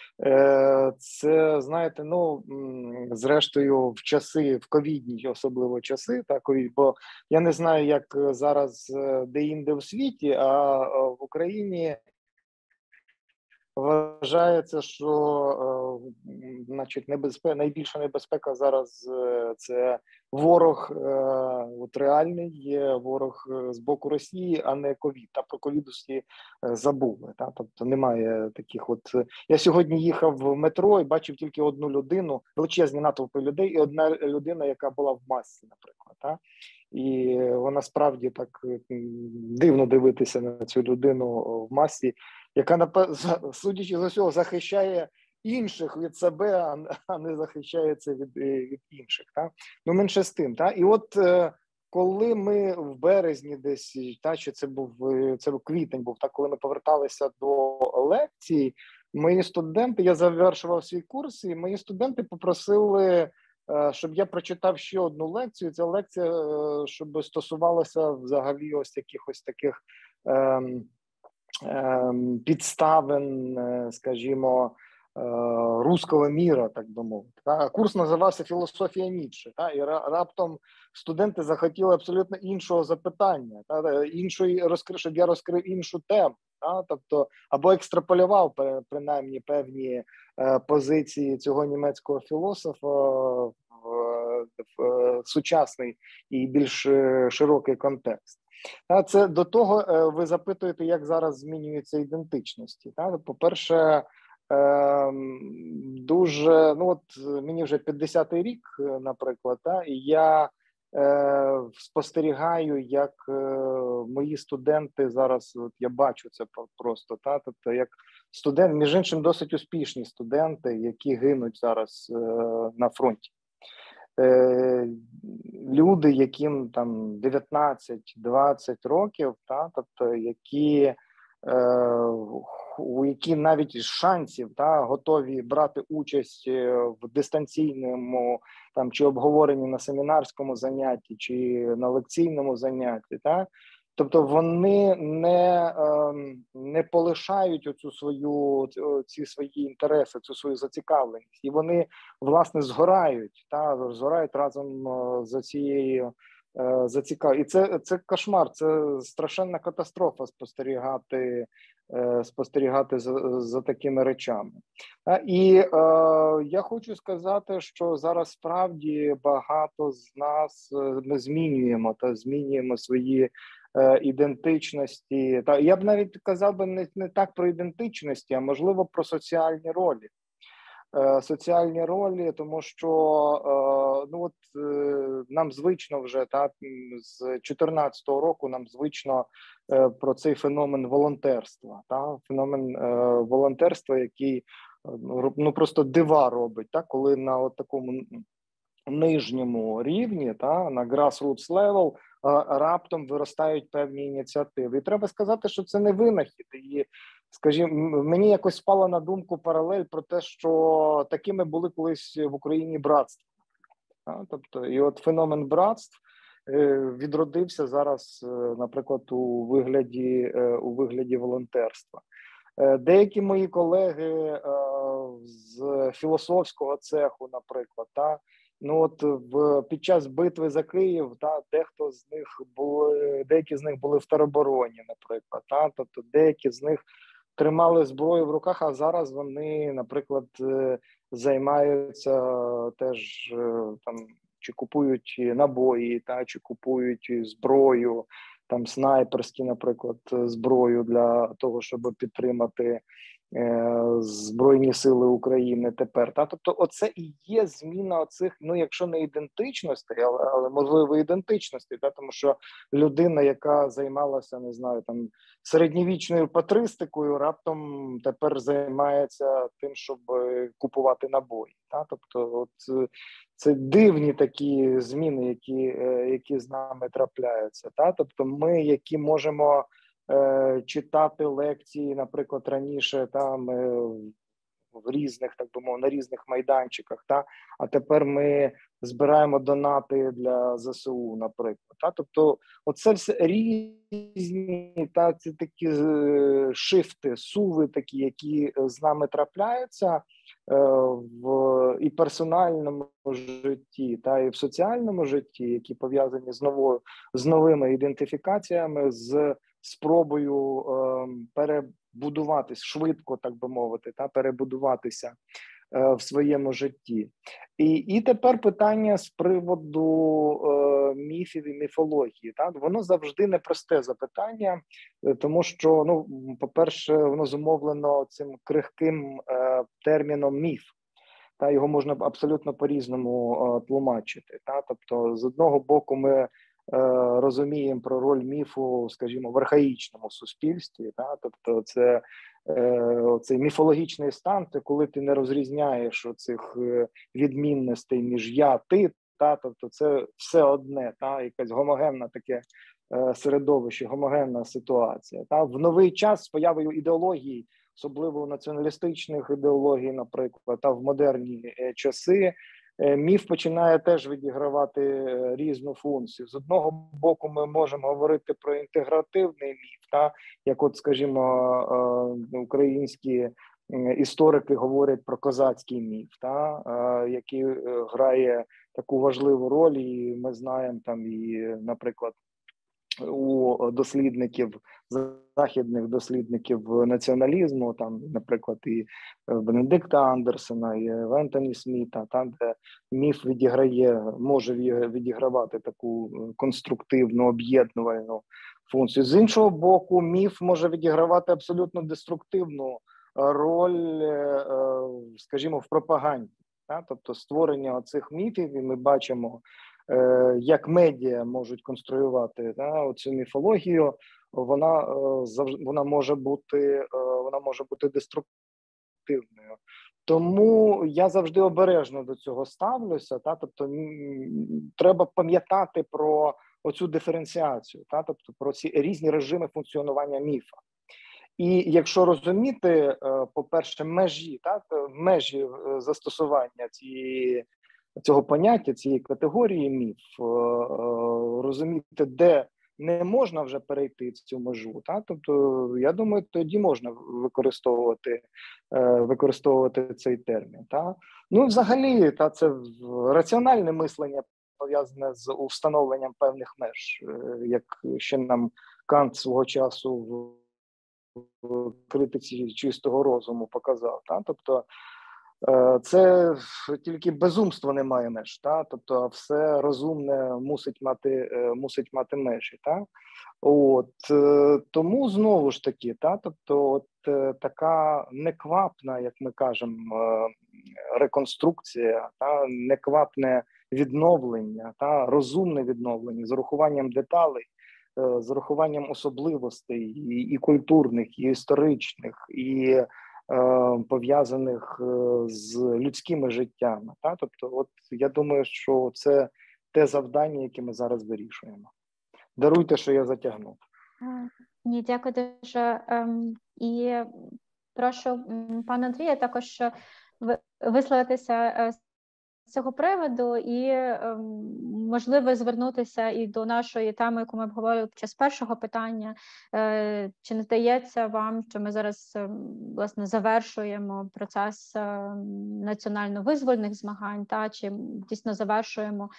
Це, знаєте, зрештою, в ковідні особливо часи, бо я не знаю, як зараз де-інде в світі, а в Україні вважається, що найбільша небезпека зараз це ворог реальний, ворог з боку Росії, а не ковід. Про ковід усі забули. Тобто немає таких Я сьогодні їхав в метро і бачив тільки одну людину, величезні натовпи людей, і одна людина, яка була в масці, наприклад. І вона справді так дивно дивитися на цю людину в масці, яка, судячи з усього, захищає інших від себе, а не захищається від інших. Менше з тим. І от коли ми в березні десь, чи це був квітень був, коли ми поверталися до лекцій, мої студенти, я завершував свій курс, і мої студенти попросили, щоб я прочитав ще одну лекцію. Ця лекція, щоб стосувалася взагалі ось якихось таких підставин, скажімо, руського міра, так би мовити. Курс називався «Філософія Ніцше». І раптом студенти захотіли абсолютно іншого запитання, щоб я розкрив іншу тему. Тобто, або екстраполював, принаймні, певні позиції цього німецького філософа в сучасний і більш широкий контекст. Це до того ви запитуєте, як зараз змінюються ідентичності. По-перше, дуже, мені вже 50-й рік, наприклад, і я спостерігаю, як мої студенти зараз, я бачу це просто, тобто як студент, між іншим, досить успішні студенти, які гинуть зараз на фронті. Люди, яким там 19-20 років, тобто у які навіть шансів готові брати участь в дистанційному чи обговоренні на семінарському занятті, чи на лекційному занятті, тобто вони не полишають ці свої інтереси, цю свою зацікавленість, і вони, власне, згорають разом за цією зацікавленістю. І це кошмар, це страшенна катастрофа спостерігати за такими речами. І я хочу сказати, що зараз справді багато з нас ми змінюємо свої ідентичності. Я б навіть казав би не так про ідентичності, а можливо про соціальні ролі. Соціальні ролі, тому що нам звично вже з 2014 року нам звично про цей феномен волонтерства, феномен волонтерства, який ну просто дива робить, так, коли на от такому нижньому рівні, та, на grassroots level, раптом виростають певні ініціативи. І треба сказати, що це не винахід. І, скажімо, мені якось спала на думку паралель про те, що такими були колись в Україні братства. Тобто, і от феномен братств відродився зараз, наприклад, у вигляді волонтерства. Деякі мої колеги з філософського цеху, наприклад, ну от під час битви за Київ, деякі з них були в теробороні, наприклад, тобто деякі з них тримали зброю в руках, а зараз вони, наприклад, займаються теж там, чи купують набої, чи купують зброю, там снайперські, наприклад, зброю для того, щоб підтримати Збройні Сили України тепер. Тобто оце і є зміна оцих, ну якщо не ідентичностей, але можливо ідентичностей, тому що людина, яка займалася, не знаю, там середньовічною патристикою, раптом тепер займається тим, щоб купувати набої. Тобто от це дивні такі зміни, які з нами трапляються. Тобто ми, які можемо читати лекції, наприклад, раніше там в різних, так би мовити, на різних майданчиках, а тепер ми збираємо донати для ЗСУ, наприклад. Тобто оце все різні ці такі шифти, суви такі, які з нами трапляються в і персональному житті, і в соціальному житті, які пов'язані з новими ідентифікаціями, з спробою перебудуватись швидко, так би мовити, перебудуватися в своєму житті. І тепер питання з приводу міфів і міфології. Воно завжди непросте запитання, тому що, ну, по-перше, воно зумовлено цим крихким терміном міф. Його можна абсолютно по-різному тлумачити. Тобто, з одного боку, ми розуміємо про роль міфу, скажімо, в архаїчному суспільстві. Тобто це цей міфологічний стан, це коли ти не розрізняєш оцих відмінностей між я, ти, тобто це все одне, якась гомогенна таке середовище, гомогенна ситуація. В новий час з появою ідеології, особливо націоналістичних ідеологій, наприклад, в модерні часи, міф починає теж відігравати різну функцію. З одного боку, ми можемо говорити про інтегративний міф, як от, скажімо, українські історики говорять про козацький міф, який грає таку важливу роль, і ми знаємо там і, наприклад, у дослідників, західних дослідників націоналізму, там, наприклад, і Бенедикта Андерсена, і Ентоні Сміта, де міф може відігравати таку конструктивну, об'єднувальну функцію. З іншого боку, міф може відігравати абсолютно деструктивну роль, скажімо, в пропаганді. Тобто створення цих міфів, і ми бачимо, як медіа можуть конструювати цю міфологію, вона може бути деструктивною. Тому я завжди обережно до цього ставлюся. Тобто треба пам'ятати про оцю диференціацію, тобто про ці різні режими функціонування міфа. І якщо розуміти, по-перше, межі застосування цього поняття, цієї категорії міф, розуміти, де не можна вже перейти цю межу, тобто, я думаю, тоді можна використовувати цей термін. Ну, взагалі, це раціональне мислення пов'язане з встановленням певних меж, як ще нам Кант свого часу в критиці чистого розуму показав. Тобто, це тільки безумство не має меж, тобто все розумне мусить мати межі. Тому знову ж таки, тобто така неквапна, як ми кажемо, реконструкція, неквапне відновлення, розумне відновлення з урахуванням деталей, з урахуванням особливостей і культурних, і історичних, і пов'язаних з людськими життями. Тобто, от я думаю, що це те завдання, яке ми зараз вирішуємо. Даруйте, що я затягнув. Ні, дякую дуже. І прошу пана Андрія також висловитися з цього приводу і, можливо, звернутися і до нашої теми, яку ми обговорили під час першого питання. Чи не здається вам, що ми зараз, власне, завершуємо процес національно-визвольних змагань, чи дійсно завершуємо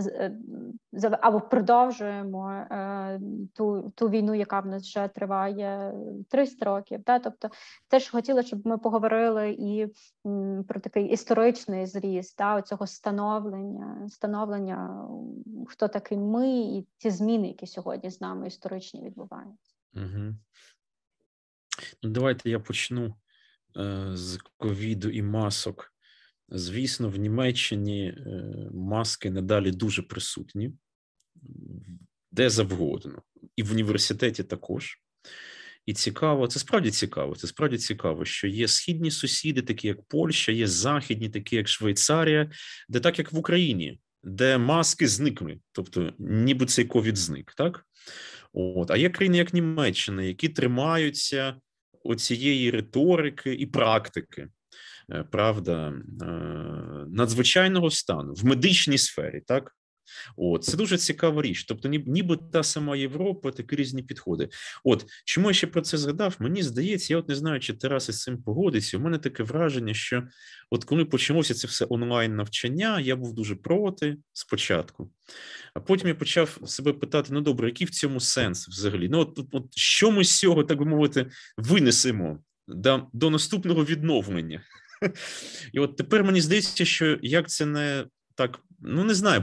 або продовжуємо ту війну, яка в нас вже триває 300 років. Тобто теж хотіла, щоб ми поговорили і про такий історичний зріст, оцього становлення, хто такий ми, і ті зміни, які сьогодні з нами історичні відбуваються. Угу. Давайте я почну з ковіду і масок. Звісно, в Німеччині маски надалі дуже присутні, де завгодно, і в університеті також. І цікаво, це справді цікаво, що є східні сусіди, такі як Польща, є західні, такі як Швейцарія, де так, як в Україні, де маски зникли, тобто ніби цей ковід зник, так? А є країни, як Німеччина, які тримаються оцієї риторики і практики, правда, надзвичайного стану в медичній сфері, так? Це дуже цікава річ. Тобто ніби та сама Європа, такі різні підходи. Чому я ще про це згадав? Мені здається, я не знаю, чи Тарас із цим погодиться, у мене таке враження, що коли почалося це все онлайн-навчання, я був дуже проти спочатку, а потім я почав себе питати, добре, який в цьому сенс взагалі? Що ми з цього, так би мовити, винесемо до наступного відновлення? І тепер мені здається, що як це не так, не знаю,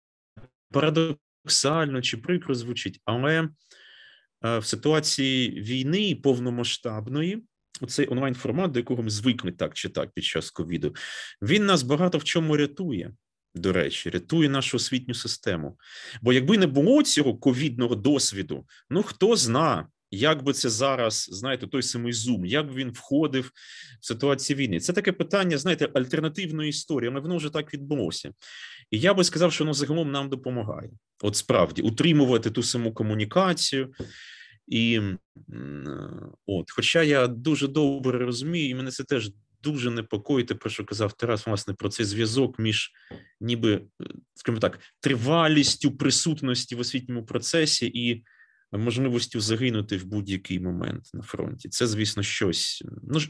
парадоксально чи прикро звучить, але в ситуації війни повномасштабної, оцей онлайн-формат, до якого ми звикли так чи так під час ковіду, він нас багато в чому рятує, до речі, рятує нашу освітню систему. Бо якби не було цього ковідного досвіду, хто знає, як би це зараз, знаєте, той самий Zoom, як би він входив в ситуацію війни. Це таке питання, знаєте, альтернативної історії, але воно вже так відбулося. І я би сказав, що воно загалом нам допомагає. Справді, утримувати ту саму комунікацію. І хоча я дуже добре розумію, і мене це теж дуже непокоїть, те, про що казав Тарас, власне, про цей зв'язок між ніби, скажімо так, тривалістю присутності в освітньому процесі і можливістю загинути в будь-який момент на фронті. Це, звісно, щось...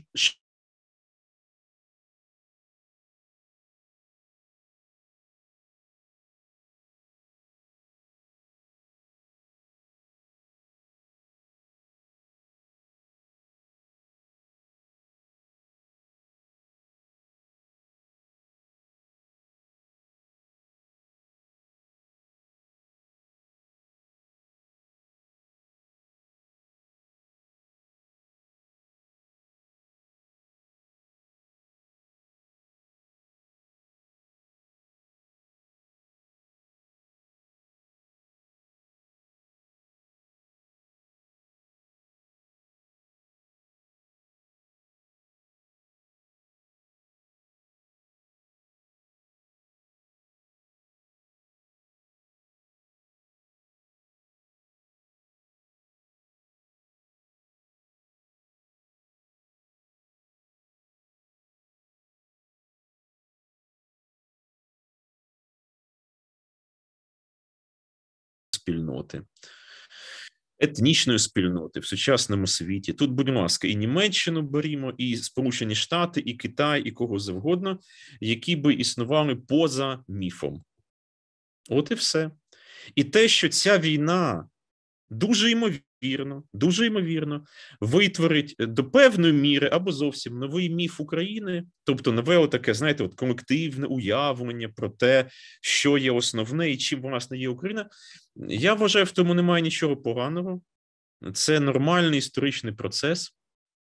спільноти, етнічної спільноти в сучасному світі. Тут, будь ласка, і Німеччину берімо, і Сполучені Штати, і Китай, і кого завгодно, які би існували поза міфом. І все. І те, що ця війна дуже ймовірно витворить до певної міри або зовсім новий міф України, тобто нове таке, знаєте, колективне уявлення про те, що є основне і чим, власне, є Україна. Я вважаю, в тому немає нічого поганого. Це нормальний історичний процес.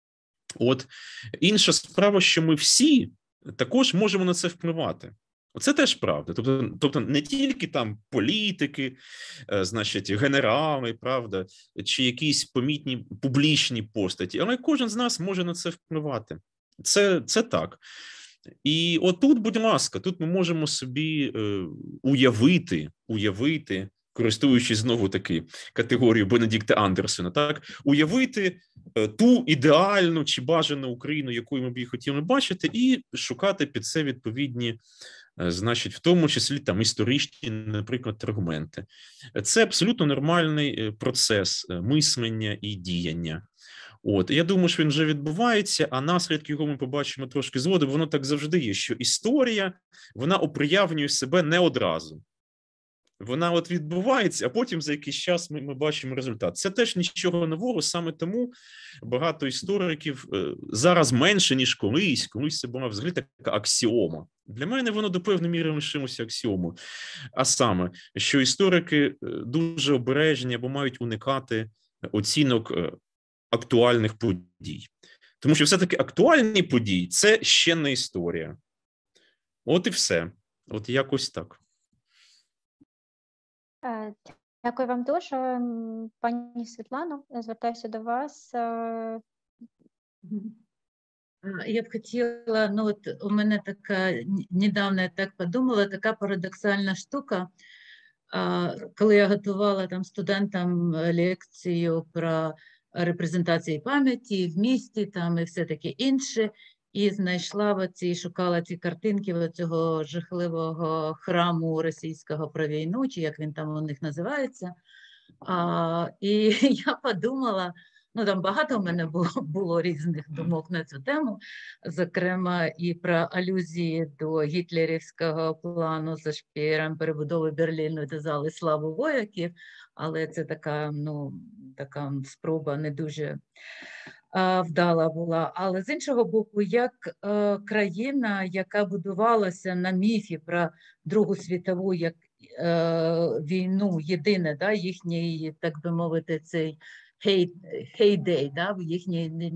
Інша справа, що ми всі також можемо на це впливати. Це теж правда. Тобто не тільки там політики, значить, генерали, правда, чи якісь помітні публічні постаті, але кожен з нас може на це впливати. Це так. І отут, будь ласка, тут ми можемо собі уявити, користуючись знову-таки категорією Бенедікта Андерсона, так, уявити ту ідеальну чи бажану Україну, якою ми б її хотіли бачити, і шукати під це відповідні, значить, в тому числі там історичні, наприклад, аргументи. Це абсолютно нормальний процес мислення і діяння. Я думаю, що він вже відбувається, а наслідки його ми побачимо трошки згодом. Воно так завжди є, що історія, вона оприявнює себе не одразу. Вона відбувається, а потім за якийсь час ми бачимо результат. Це теж нічого нового, саме тому багато істориків зараз менше, ніж колись. Колись це була взагалі така аксіома. Для мене воно до певної міри лишилося аксіомою. А саме, що історики дуже обережні або мають уникати оцінок актуальних подій. Тому що все-таки актуальні події – це ще не історія. От і все. От якось так. Дякую вам дуже. Пані Світлано, звертаюся до вас. Я б хотіла, у мене така, недавно я так подумала, така парадоксальна штука. Коли я готувала там студентам лекцію про репрезентації пам'яті в місті там і все таке інше, і знайшла шукала ці картинки цього жахливого храму російського про війну, чи як він там у них називається. І я подумала, там багато в мене було різних думок на цю тему, зокрема і про алюзії до гітлерівського плану за Шпеєром перебудови Берліну та зали славу вояків, але це така спроба не дуже вдала була. Але з іншого боку, як країна, яка будувалася на міфі про Другу світову як війну, єдине, їхній, так би мовити, цей хейдей, їхній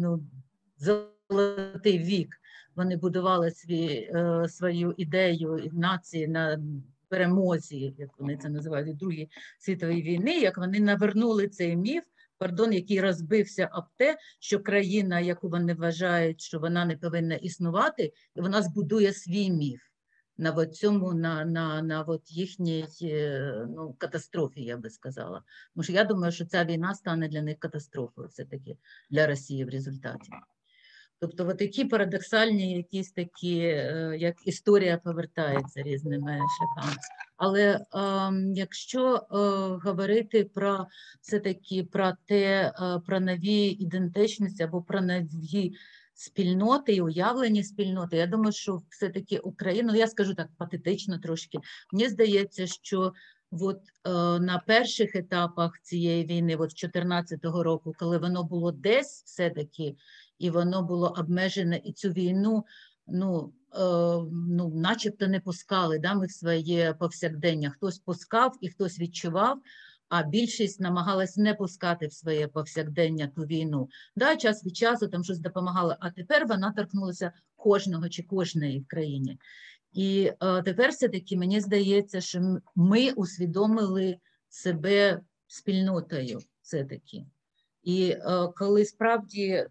золотий вік, вони будували свою ідею нації на перемозі, як вони це називають, у Другій світовій війни, як вони навернули цей міф, який розбився об те, що країна, яку вони вважають, що вона не повинна існувати, і вона збудує свій міф на цьому, на їхній катастрофі, я би сказала. Тому що я думаю, що ця війна стане для них катастрофою все-таки, для Росії в результаті. Тобто такі парадоксальні якісь такі, як історія повертається різними шляхами. Але якщо говорити про все-таки про нові ідентичності або про нові спільноти і уявлені спільноти, я думаю, що все-таки Україна, я скажу так патетично трошки, мені здається, що на перших етапах цієї війни, 14-го року, коли воно було десь все-таки, і воно було обмежене, і цю війну, начебто не пускали, ми в своє повсякдення. Хтось пускав і хтось відчував, а більшість намагалась не пускати в своє повсякдення ту війну. Час від часу там щось допомагало, а тепер вона торкнулася кожного чи кожної в країні. І тепер все-таки мені здається, що ми усвідомили себе спільнотою все-таки. І коли справді,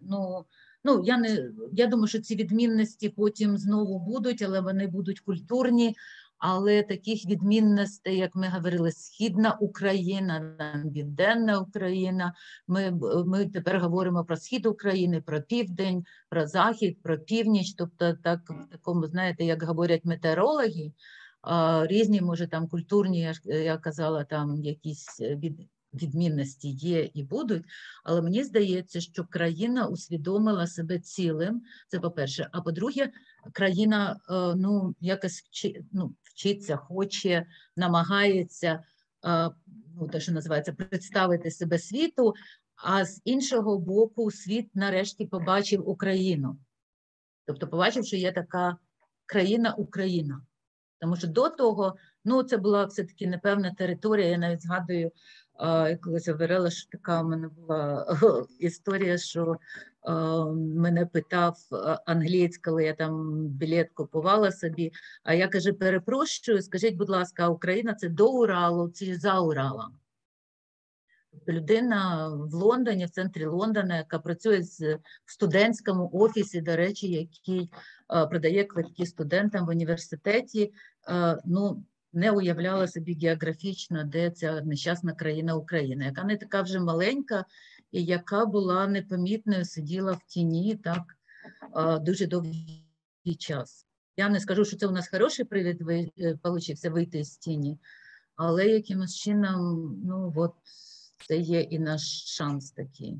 я думаю, що ці відмінності потім знову будуть, але вони будуть культурні, але таких відмінностей, як ми говорили, Східна Україна, Південна Україна, ми тепер говоримо про Схід України, про Південь, про Захід, про Північ, тобто в такому, знаєте, як говорять метеорологи, різні, може, там культурні, я казала, там якісь відмінності є і будуть, але мені здається, що країна усвідомила себе цілим, це по-перше, а по-друге, країна якось вчиться, хоче, намагається, те, що називається, представити себе світу, а з іншого боку світ нарешті побачив Україну. Тобто побачив, що є така країна-Україна. Тому що до того, це була все-таки непевна територія, я навіть згадую, колись говорила, що така в мене була історія, що мене питав англієць, коли я там білет купувала собі, а я, каже, перепрошую, скажіть, будь ласка, Україна це до Уралу чи за Уралом? людина в Лондоні, в центрі Лондона, яка працює в студентському офісі, до речі, який продає квитки студентам в університеті, ну, не уявляла собі географічно, де ця нещасна країна Україна, яка не така вже маленька і яка була непомітною, сиділа в тіні так дуже довгий час. Я не скажу, що це у нас хороший привід получився вийти з тіні, але якимось чином, ну, от, це є і наш шанс такий.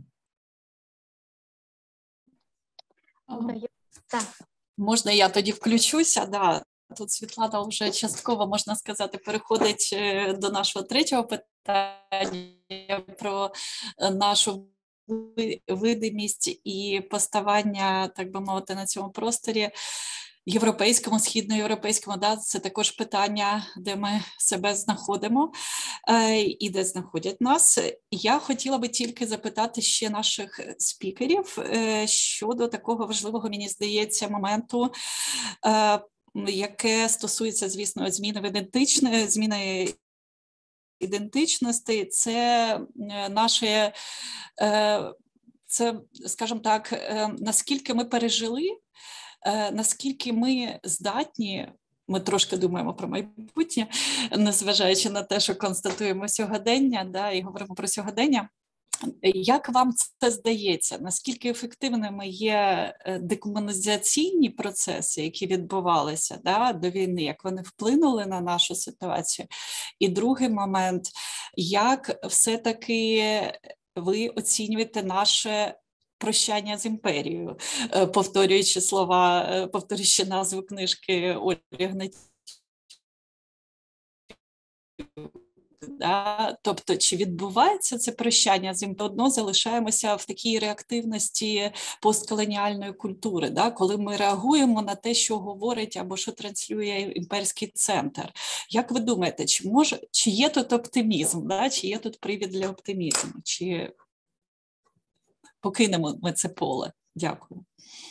Так. Можна я тоді включуся? Да. Тут Світлана вже частково, можна сказати, переходить до нашого третього питання про нашу видимість і поставання, так би мовити, на цьому просторі європейському, східноєвропейському, да, це також питання, де ми себе знаходимо і де знаходять нас. Я хотіла би тільки запитати ще наших спікерів щодо такого важливого, мені здається, моменту, яке стосується, звісно, зміни ідентичності, це наше, це, скажімо так, наскільки ми пережили, наскільки ми здатні, ми трошки думаємо про майбутнє, незважаючи на те, що констатуємо сьогодення, да, і говоримо про сьогодення. Як вам це здається? Наскільки ефективними є декомунізаційні процеси, які відбувалися, да, до війни, як вони вплинули на нашу ситуацію? І другий момент, як все-таки ви оцінюєте наше прощання з імперією, повторюючи назву книжки Ольги Гнатюк. Да? Тобто, чи відбувається це прощання з імперією? Одно залишаємося в такій реактивності постколоніальної культури, да? Коли ми реагуємо на те, що говорить або що транслює імперський центр. Як ви думаєте, чи є тут оптимізм, да? Чи є тут привід для оптимізму? Чи покинемо ми це поле? Дякую.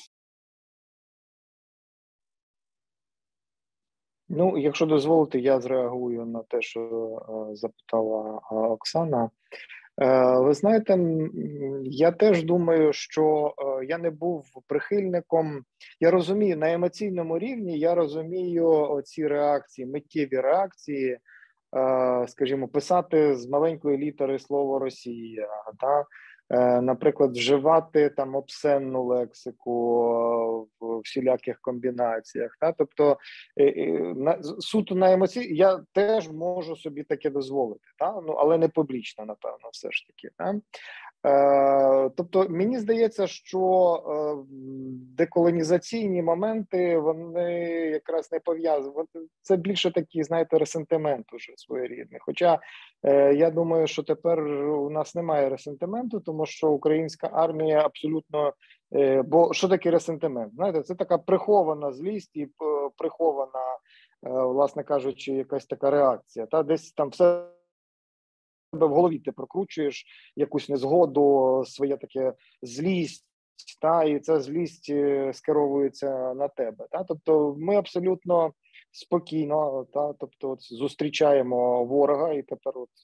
Ну, якщо дозволите, я зреагую на те, що запитала Оксана. Ви знаєте, я теж думаю, що я не був прихильником. Я розумію, на емоційному рівні я розумію оці реакції, миттєві реакції, скажімо, писати з маленької літери слово «Росія», так? Наприклад, вживати там обсценну лексику в всіляких комбінаціях. Та? Тобто суто на емоції я теж можу собі таке дозволити, та? Ну, але не публічно, напевно, все ж таки. Та? Тобто мені здається, що деколонізаційні моменти, вони якраз не пов'язані. Це більше такий, знаєте, ресентимент уже своєрідний. Хоча я думаю, що тепер у нас немає ресентименту, тому що українська армія абсолютно... Бо що таке ресентимент? Знаєте, це така прихована злість і прихована, власне кажучи, якась така реакція. Та десь там все в голові ти прокручуєш якусь незгоду, своє таке злість, та, і ця злість скеровується на тебе. Та? Тобто ми абсолютно спокійно, та, тобто от, зустрічаємо ворога, і тепер от,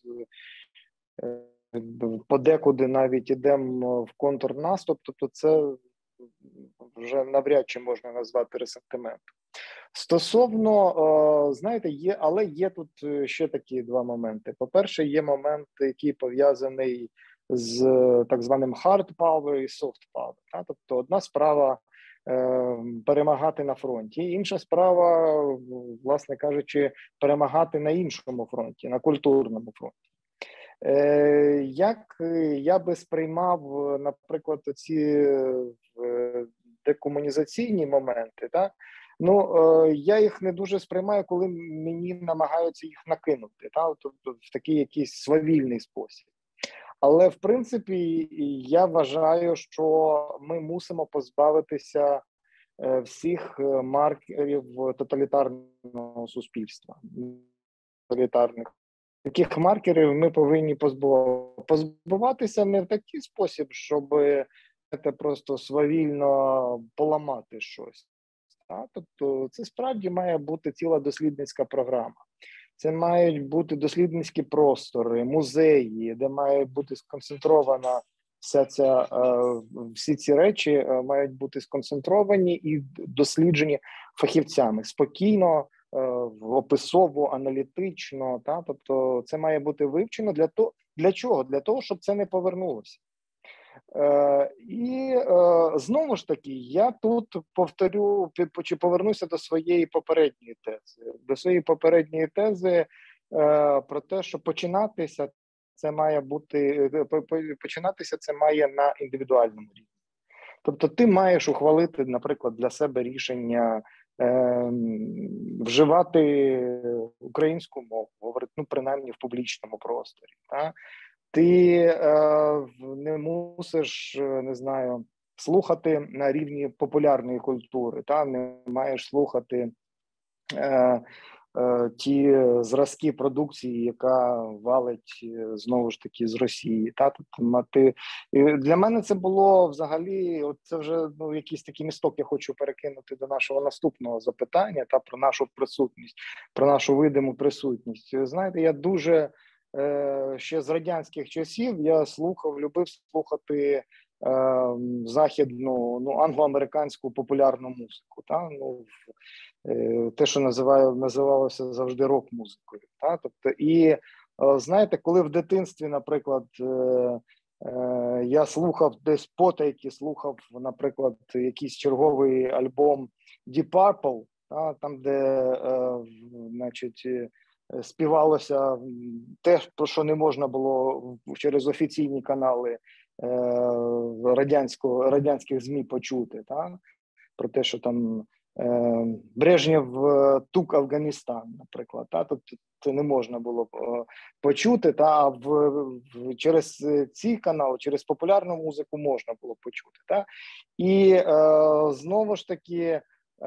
подекуди навіть ідемо в контрнаступ, тобто це вже навряд чи можна назвати ресентиментом. Стосовно, знаєте, але є тут ще такі два моменти. По-перше, є момент, який пов'язаний з так званим hard power і soft power. Та? Тобто одна справа перемагати на фронті, інша справа, власне кажучи, перемагати на іншому фронті, на культурному фронті. Як я би сприймав, наприклад, ці декомунізаційні моменти, так? Ну, я їх не дуже сприймаю, коли мені намагаються їх накинути, так? Тобто в такий якийсь свавільний спосіб. Але, в принципі, я вважаю, що ми мусимо позбавитися всіх маркерів тоталітарного суспільства. Таких маркерів ми повинні позбуватися не в такий спосіб, щоб просто свавільно поламати щось. Тобто це справді має бути ціла дослідницька програма. це мають бути дослідницькі простори, музеї, де має бути сконцентрована всі ці речі мають бути сконцентровані і досліджені фахівцями спокійно, описово, аналітично. Тобто це має бути вивчено для чого? Для того, щоб це не повернулося. І знову ж таки, я тут повторю, чи повернуся до своєї попередньої тези. До своєї попередньої тези про те, що починатися це має на індивідуальному рівні. Тобто ти маєш ухвалити, наприклад, для себе рішення вживати українську мову, говорити, принаймні в публічному просторі. Ти не мусиш, не знаю, слухати на рівні популярної культури, не маєш слухати ті зразки продукції, яка валить, знову ж таки, з Росії. Для мене це було взагалі, це вже якийсь такий місток я хочу перекинути до нашого наступного запитання, про нашу присутність, про нашу видиму присутність. Знаєте, я дуже ще з радянських часів я любив слухати західну, англо-американську популярну музику. Те, що називалося завжди рок-музикою. Тобто, і знаєте, коли в дитинстві, наприклад, я слухав десь потайки, слухав, наприклад, якийсь черговий альбом Deep Purple, там, де, значить, співалося те, про що не можна було через офіційні канали радянських ЗМІ почути, про те, що там Брежнєв тук Афганістан, наприклад, тобто це не можна було почути, а через ці канали, через популярну музику можна було почути. І знову ж таки,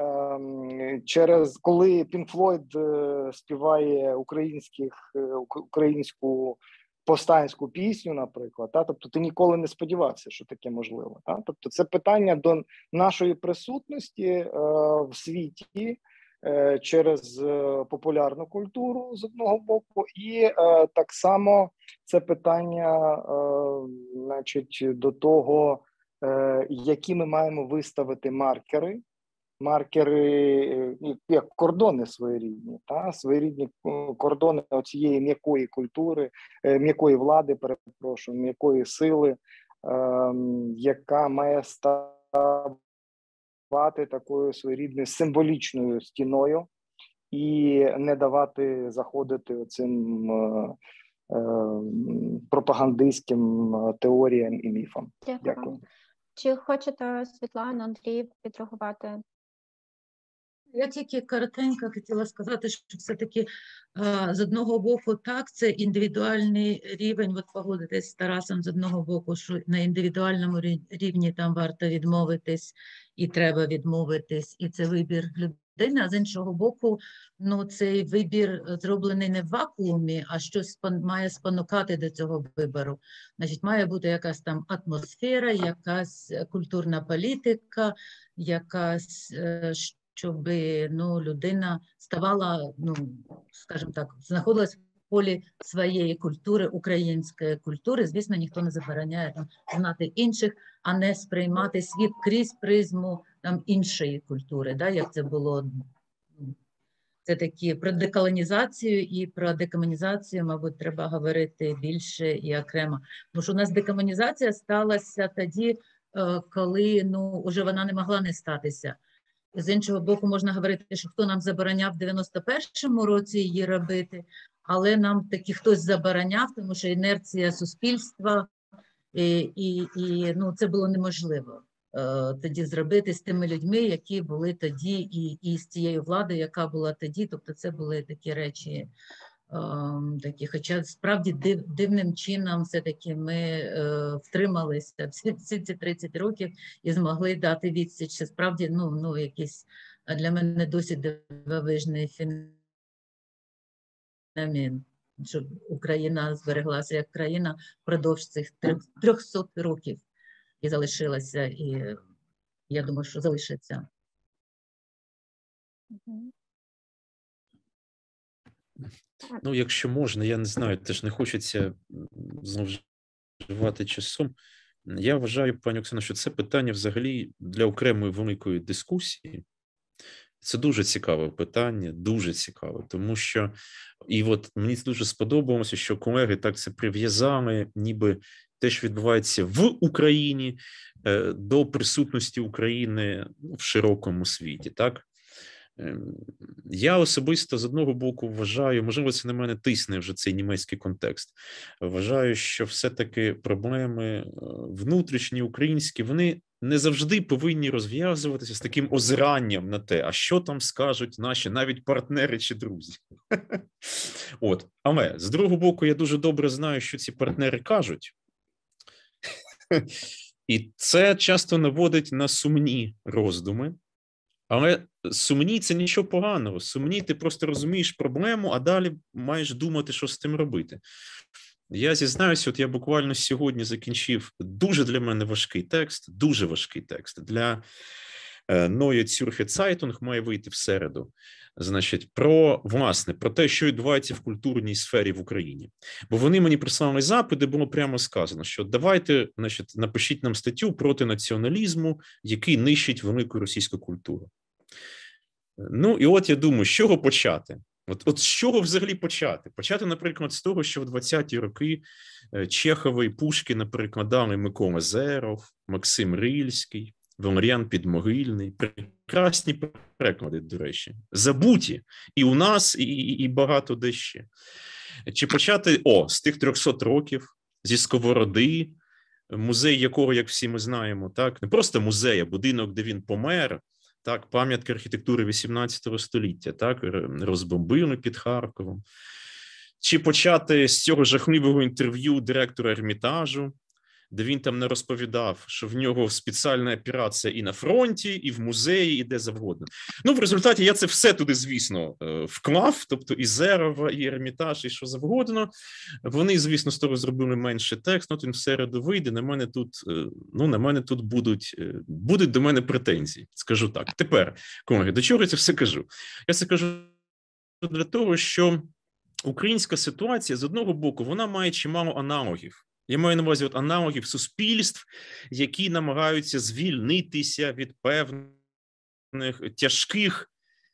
коли Pink Floyd співає українську повстанську пісню, наприклад, тобто ти ніколи не сподівався, що таке можливо. Тобто це питання до нашої присутності в світі через популярну культуру з одного боку, і так само це питання, значить, до того, які ми маємо виставити маркери, як кордони своєрідні, своєрідні кордони цієї м'якої культури, м'якої влади, м'якої сили, яка має ставати такою своєрідною символічною стіною і не давати заходити цим пропагандистським теоріям і міфам. Дякую. Чи хочете, Світлана, Андрій, підреагувати? Я тільки коротенько хотіла сказати, що все-таки з одного боку, так, це індивідуальний рівень, от погодитись з Тарасом з одного боку, що на індивідуальному рівні там варто відмовитись і треба відмовитись, і це вибір людини, а з іншого боку, цей вибір зроблений не в вакуумі, а щось має спонукати до цього вибору. Значить, має бути якась там атмосфера, якась культурна політика, якась щоб людина ставала, скажімо так, знаходилась в полі своєї культури, української культури. Звісно, ніхто не забороняє знати інших, а не сприймати світ крізь призму іншої культури, як це було. Це такі про деколонізацію і про декомунізацію, мабуть, треба говорити більше і окремо. Тому що у нас декомунізація сталася тоді, коли уже вона не могла не статися. З іншого боку, можна говорити, що хто нам забороняв в 91-му році її робити, але нам таки хтось забороняв, тому що інерція суспільства, і це було неможливо тоді зробити з тими людьми, які були тоді, і з тією владою, яка була тоді. Тобто це були такі речі, хоча справді дивним чином все-таки ми втрималися всі ці 30 років і змогли дати відсіч. Це справді якийсь для мене досить дивовижний феномен, щоб Україна збереглася як країна впродовж цих 300 років і залишилася, і я думаю, що залишиться. Ну, якщо можна, я не знаю, теж не хочеться зловживати часом. Я вважаю, пані Оксано, що це питання взагалі для окремої великої дискусії. Це дуже цікаве питання, дуже цікаве, тому що, і от мені це дуже сподобалося, що колеги так це прив'язали, ніби те, що відбувається в Україні, до присутності України в широкому світі, так? Я особисто з одного боку вважаю, можливо, це на мене тисне вже цей німецький контекст, вважаю, що все-таки проблеми внутрішні, українські, вони не завжди повинні розв'язуватися з таким озиранням на те, а що там скажуть наші навіть партнери чи друзі. От. Але, з другого боку, я дуже добре знаю, що ці партнери кажуть. І це часто наводить на сумні роздуми. Але сумні – це нічого поганого. Сумні – ти просто розумієш проблему, а далі маєш думати, що з тим робити. Я зізнаюся, от я буквально сьогодні закінчив дуже для мене важкий текст, дуже важкий текст. Для Neue Zürcher Zeitung має вийти в середу. Значить, власне, про те, що відбувається в культурній сфері в Україні. Бо вони мені прислали запит, де було прямо сказано, що давайте, значить, напишіть нам статтю проти націоналізму, який нищить велику російську культуру. Ну, і от я думаю, з чого почати? От з чого взагалі почати? Почати, наприклад, з того, що в 20-ті роки Чехова і Пушкіна перекладали Микола Зеров, Максим Рильський, Валеріан Підмогильний. Прекрасні переклади, до речі. Забуті і у нас, і багато де ще. Чи почати, з тих 300 років, зі Сковороди, музей якого, як всі ми знаємо, так, не просто музей, а будинок, де він помер, так, пам'ятка архітектури 18 століття, так, розбомбили під Харковом. Чи почати з цього жахливого інтерв'ю директора Ермітажу, де він там не розповідав, що в нього спеціальна операція і на фронті, і в музеї, і де завгодно. Ну, в результаті я це все туди, звісно, вклав, тобто і Зерова, і Ермітаж, і що завгодно. Вони, звісно, з того зробили менше текст, він в середу вийде, на мене тут будуть до мене претензії, скажу так. Тепер, колеги, до чого я це все кажу? Я це кажу для того, що українська ситуація, з одного боку, вона має чимало аналогів. Я маю на увазі аналогів суспільств, які намагаються звільнитися від певних тяжких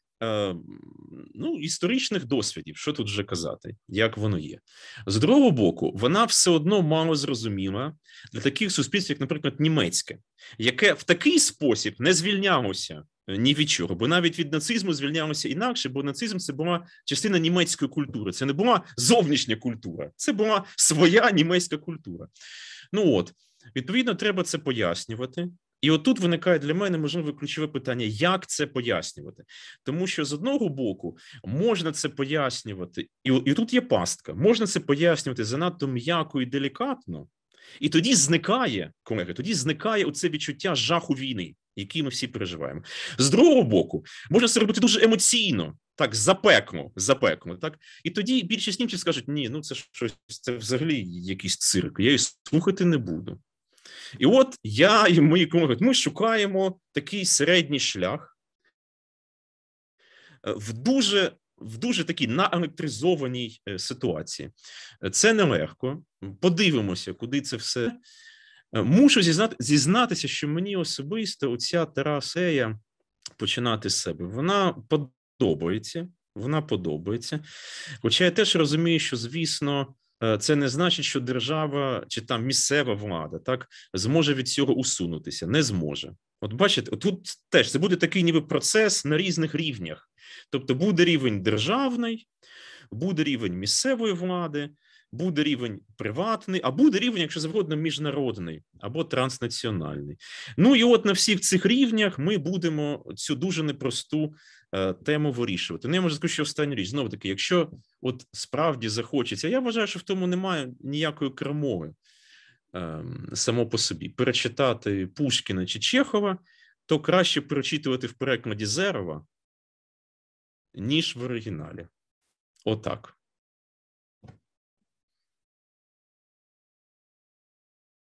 історичних досвідів. Що тут вже казати, як воно є. З другого боку, вона все одно мало зрозуміла для таких суспільств, як, наприклад, німецьке, яке в такий спосіб не звільнялося ні від чого, бо навіть від нацизму звільнялося інакше, бо нацизм – це була частина німецької культури, це не була зовнішня культура, це була своя німецька культура. Відповідно, треба це пояснювати. І отут виникає для мене, можливо, ключове питання, як це пояснювати. Тому що, з одного боку, можна це пояснювати, і тут є пастка, можна це пояснювати занадто м'яко і делікатно, і тоді зникає, колеги, оце відчуття жаху війни, який ми всі переживаємо. З другого боку, можна це робити дуже емоційно, так, запекло, так, і тоді більшість німців скажуть, ні, це щось, це взагалі якийсь цирк, я її слухати не буду. І от я і мої колеги, ми шукаємо такий середній шлях в дуже такій наелектризованій ситуації. Це нелегко. Подивимося, куди це все. Мушу зізнатися, що мені особисто оця терасея починати з себе, вона подобається. Хоча я теж розумію, що, звісно, це не значить, що держава чи там місцева влада так зможе від цього усунутися. Не зможе. От бачите, тут теж це буде такий ніби процес на різних рівнях. Тобто буде рівень державний, буде рівень місцевої влади, буде рівень приватний, а буде рівень, якщо завгодно, міжнародний або транснаціональний. І от на всіх цих рівнях ми будемо цю дуже непросту тему вирішувати. Я можу сказати, що остання річ, знову таки, якщо от справді захочеться, я вважаю, що в тому немає ніякої крамови само по собі, перечитати Пушкіна чи Чехова, то краще перечитувати в перекладі Зерова, ніж в оригіналі. Отак.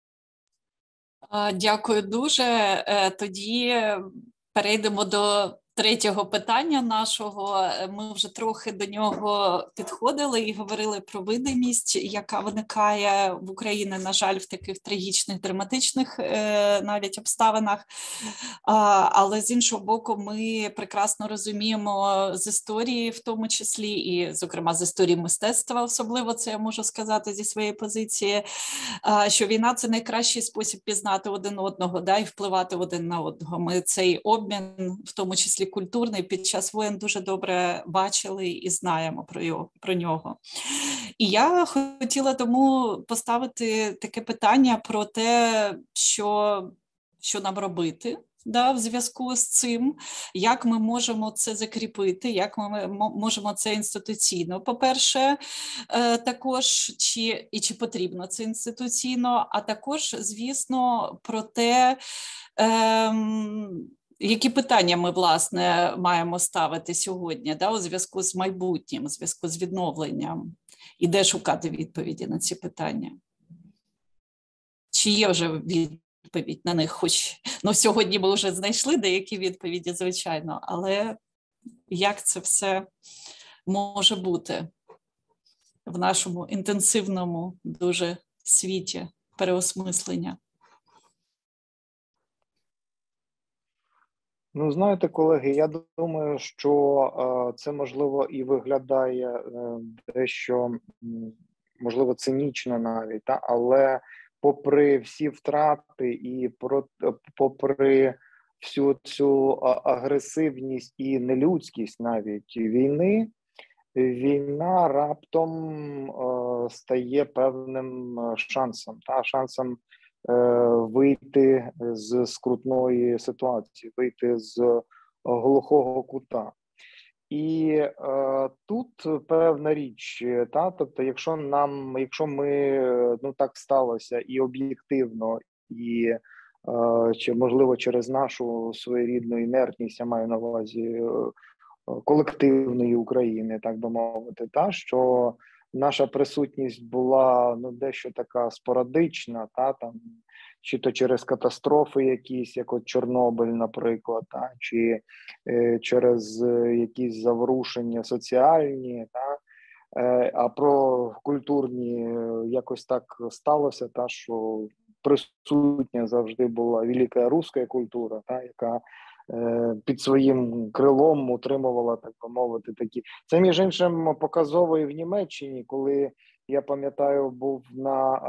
Дякую дуже. Тоді перейдемо до третього питання нашого. Ми вже трохи до нього підходили і говорили про видимість, яка виникає в Україні, на жаль, в таких трагічних, драматичних навіть обставинах. Але з іншого боку, ми прекрасно розуміємо з історії, в тому числі, і, зокрема, з історії мистецтва, особливо це я можу сказати зі своєї позиції, що війна – це найкращий спосіб пізнати один одного, да, і впливати один на одного. Ми цей обмін, в тому числі культурний, під час воєн дуже добре бачили і знаємо про нього. І я хотіла тому поставити таке питання про те, що нам робити, да, в зв'язку з цим, як ми можемо це закріпити, як ми можемо це інституційно, по-перше, також, чи потрібно це інституційно, а також, звісно, про те, які питання ми, власне, маємо ставити сьогодні, да, у зв'язку з майбутнім, у зв'язку з відновленням, і де шукати відповіді на ці питання? Чи є вже відповідь на них? Хоч сьогодні ми вже знайшли деякі відповіді, звичайно, але як це все може бути в нашому інтенсивному дуже світі переосмислення? Ну, знаєте, колеги, я думаю, що це, можливо, і виглядає дещо, можливо, цинічно навіть, але попри всі втрати і попри всю цю агресивність і нелюдськість навіть війни, війна раптом стає певним шансом вийти з скрутної ситуації, вийти з глухого кута. І тут певна річ, тобто, якщо ми, так сталося і об'єктивно, і чи можливо через нашу своєрідну інертність, я маю на увазі колективної України, так би мовити, що наша присутність була дещо така спорадична, чи то через катастрофи якісь, як от Чорнобиль, наприклад, чи через якісь заворушення соціальні, а про культурні якось так сталося, що присутня завжди була велика руська культура, яка під своїм крилом утримувала, так би мовити, такі. Це, між іншим, показово і в Німеччині, коли, я пам'ятаю, був на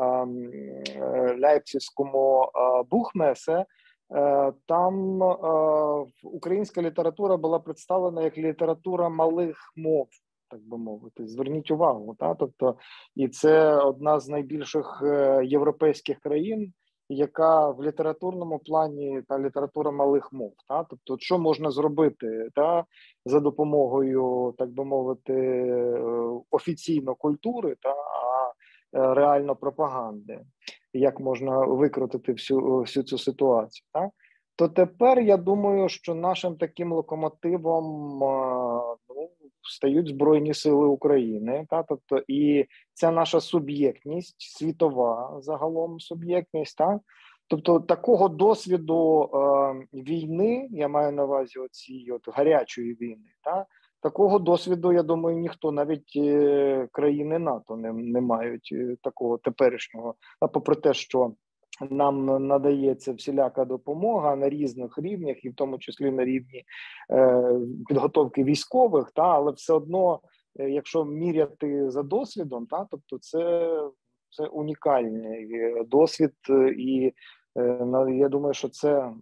Ляйпцизькому Бухмесе, там українська література була представлена як література малих мов, так би мовити. Зверніть увагу, тобто, і це одна з найбільших європейських країн, яка в літературному плані література малих мов. Тобто, що можна зробити за допомогою, так би мовити, офіційно культури, а реально пропаганди, як можна викрутити всю цю ситуацію. То тепер, я думаю, що нашим таким локомотивом стають Збройні Сили України, тобто і ця наша суб'єктність, світова загалом суб'єктність, тобто такого досвіду війни, я маю на увазі оцієї гарячої війни, такого досвіду, я думаю, ніхто, навіть країни НАТО не мають такого теперішнього, попри те, що нам надається всіляка допомога на різних рівнях, і в тому числі на рівні підготовки військових, але все одно, якщо міряти за досвідом, тобто це унікальний досвід, і я думаю, що це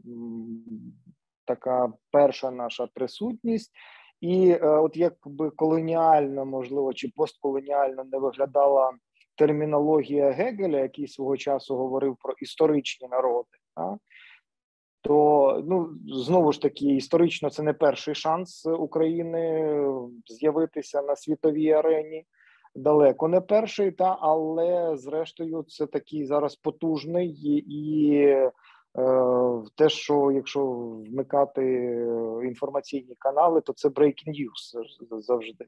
така перша наша присутність. І от якби колоніально, можливо, чи постколоніально не виглядала термінологія Гегеля, який свого часу говорив про історичні народи, то, знову ж таки, історично це не перший шанс України з'явитися на світовій арені, далеко не перший, але зрештою це такий зараз потужний і те, що якщо вмикати інформаційні канали, то це breaking news завжди.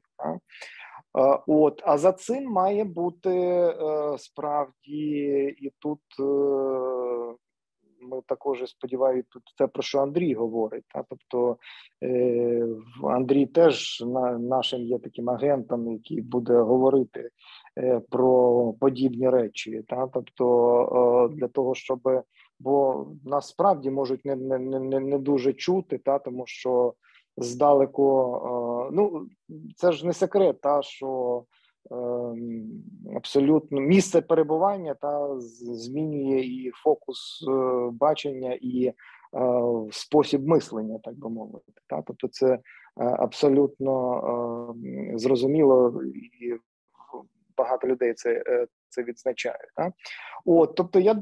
А за цим має бути справді і тут ми також сподіваюся, тут те, про що Андрій говорить. Тобто Андрій теж нашим є таким агентом, який буде говорити про подібні речі. Тобто для того, щоб, бо насправді можуть не дуже чути, тому що здалеку, ну це ж не секрет, що абсолютно місце перебування змінює і фокус бачення, і спосіб мислення, так би мовити. Тобто це абсолютно зрозуміло, і багато людей це відзначають. Тобто я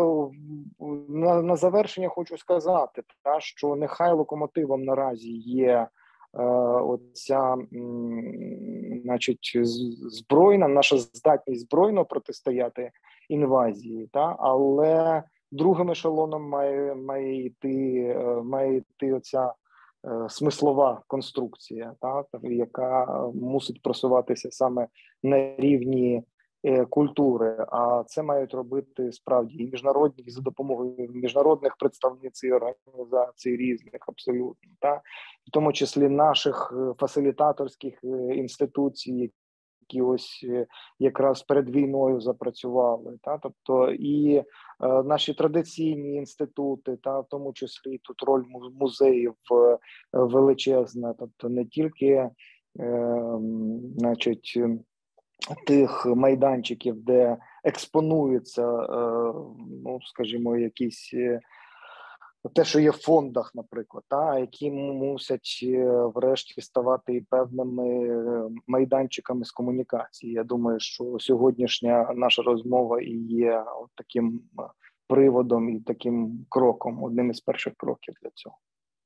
на завершення хочу сказати, що нехай локомотивом наразі є оця, значить, збройна, наша здатність збройно протистояти інвазії, але другим ешелоном має йти оця смислова конструкція, яка мусить просуватися саме на рівні культури, а це мають робити справді і міжнародні, за допомогою міжнародних представниць і організацій різних абсолютно, в тому числі наших фасилітаторських інституцій, які ось якраз перед війною запрацювали, тобто і наші традиційні інститути, в тому числі тут роль музеїв величезна, тобто не тільки, значить, тих майданчиків, де експонуються, ну, скажімо, якісь те, що є в фондах, наприклад, які мусять врешті ставати і певними майданчиками з комунікації. Я думаю, що сьогоднішня наша розмова і є таким приводом і таким кроком, одним із перших кроків для цього.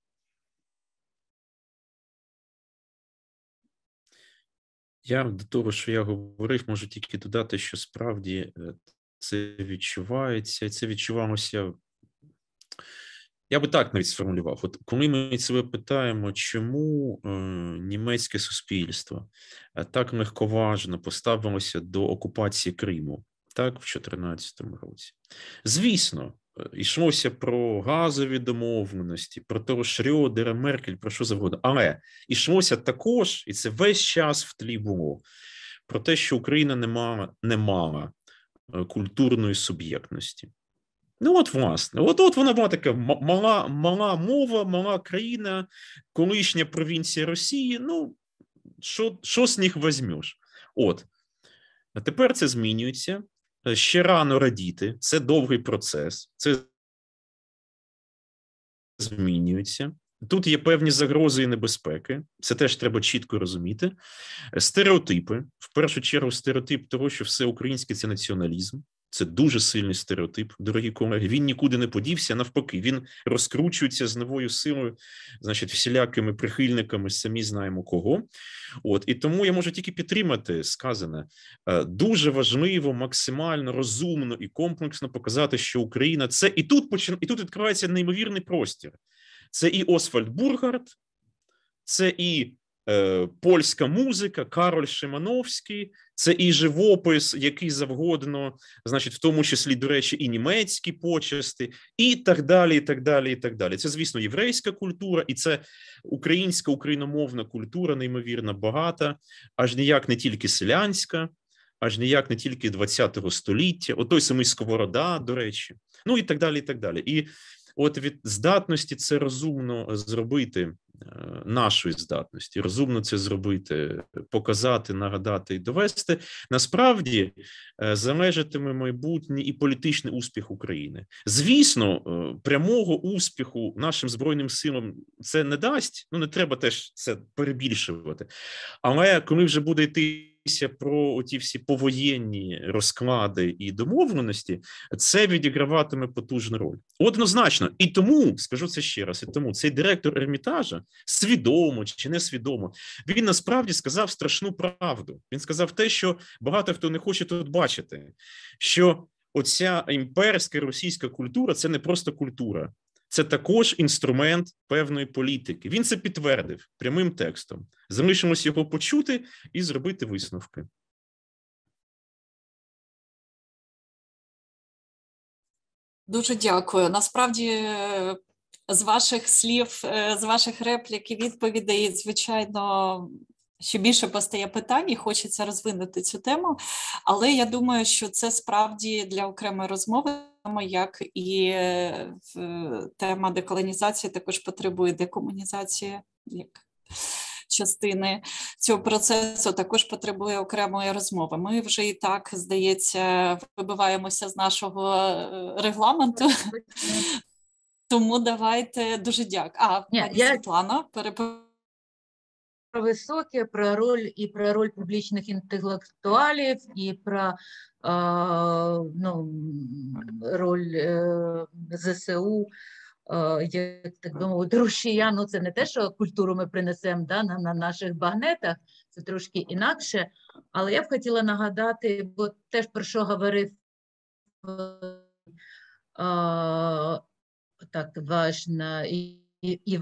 Я до того, що я говорив, можу тільки додати, що справді це відчувається, і це відчуваємося. Я би так навіть сформулював. От коли ми себе питаємо, чому німецьке суспільство так легковажно поставилося до окупації Криму, так, в 2014 році. Звісно, йшлося про газові домовленості, про того Шрёдера, Меркель, про що завгодно. Але йшлося також, і це весь час в тлі було, про те, що Україна не мала культурної суб'єктності. Ну от, власне, от вона була така мала мова, мала країна, колишня провінція Росії, ну, що з них візьмеш? От. А тепер це змінюється. Ще рано радіти, це довгий процес, це змінюється. Тут є певні загрози і небезпеки, це теж треба чітко розуміти. Стереотипи, в першу чергу стереотип того, що все українське – це націоналізм. Це дуже сильний стереотип, дорогі колеги. Він нікуди не подівся, навпаки, він розкручується з новою силою, значить, всілякими прихильниками, самі знаємо кого. От, і тому я можу тільки підтримати сказане. Дуже важливо, максимально розумно і комплексно показати, що Україна – це… І тут відкривається неймовірний простір. Це і Освальд Бургард, це і польська музика, Кароль Шимановський, це і живопис, який завгодно, значить, в тому числі, до речі, і німецькі почасти, і так далі, і так далі, і так далі. Це, звісно, єврейська культура, і це українська, україномовна культура, неймовірно багата, аж ніяк не тільки селянська, аж ніяк не тільки 20-го століття, отой самий Сковорода, до речі, ну і так далі, і так далі. І от від здатності це розумно зробити, нашої здатності, розумно це зробити, показати, нагадати і довести, насправді залежатиме майбутній і політичний успіх України. Звісно, прямого успіху нашим Збройним силам це не дасть, ну не треба теж це перебільшувати, але коли вже буде йти про ті всі повоєнні розклади і домовленості, це відіграватиме потужну роль. Однозначно. І тому, скажу це ще раз, і тому цей директор Ермітажа, свідомо чи несвідомо, він насправді сказав страшну правду. Він сказав те, що багато хто не хоче тут бачити, що оця імперська російська культура – це не просто культура. Це також інструмент певної політики. Він це підтвердив прямим текстом. Залишимось його почути і зробити висновки. Дуже дякую. Насправді, з ваших слів, з ваших реплік і відповідей, звичайно, ще більше постає питань і хочеться розвинути цю тему, але я думаю, що це справді для окремої розмови, як і тема деколонізації також потребує декомунізації, як частини цього процесу також потребує окремої розмови. Ми вже і так, здається, вибиваємося з нашого регламенту. Тому давайте дуже дякую. Пані Світлана, про високе, про роль публічних інтелектуалів, і про роль ЗСУ, як так би мовити, рушія. Ну, це не те, що культуру ми принесемо на наших багнетах, це трошки інакше. Але я б хотіла нагадати, бо теж про що говорив так важно і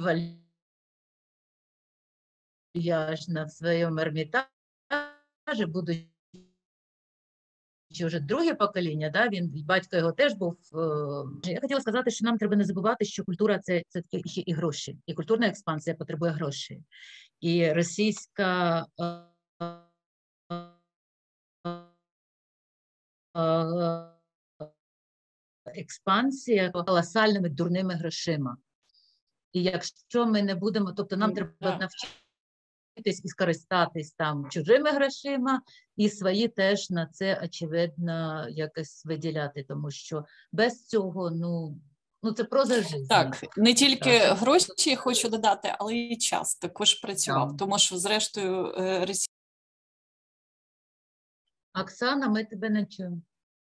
вальяжно в своєму Ермітажі, будучи вже друге покоління, батько його теж був. Я хотіла сказати, що нам треба не забувати, що культура – це таки ще і гроші, і культурна експансія потребує грошей. І російська експансія колосальними дурними грошима. І якщо ми не будемо, тобто нам треба навчитись і скористатись там чужими грошима, і свої теж на це, очевидно, якось виділяти, тому що без цього, це проза життя. Так, не тільки гроші, хочу додати, але і час також працював, тому що, зрештою, Оксана, ми тебе не чуємо.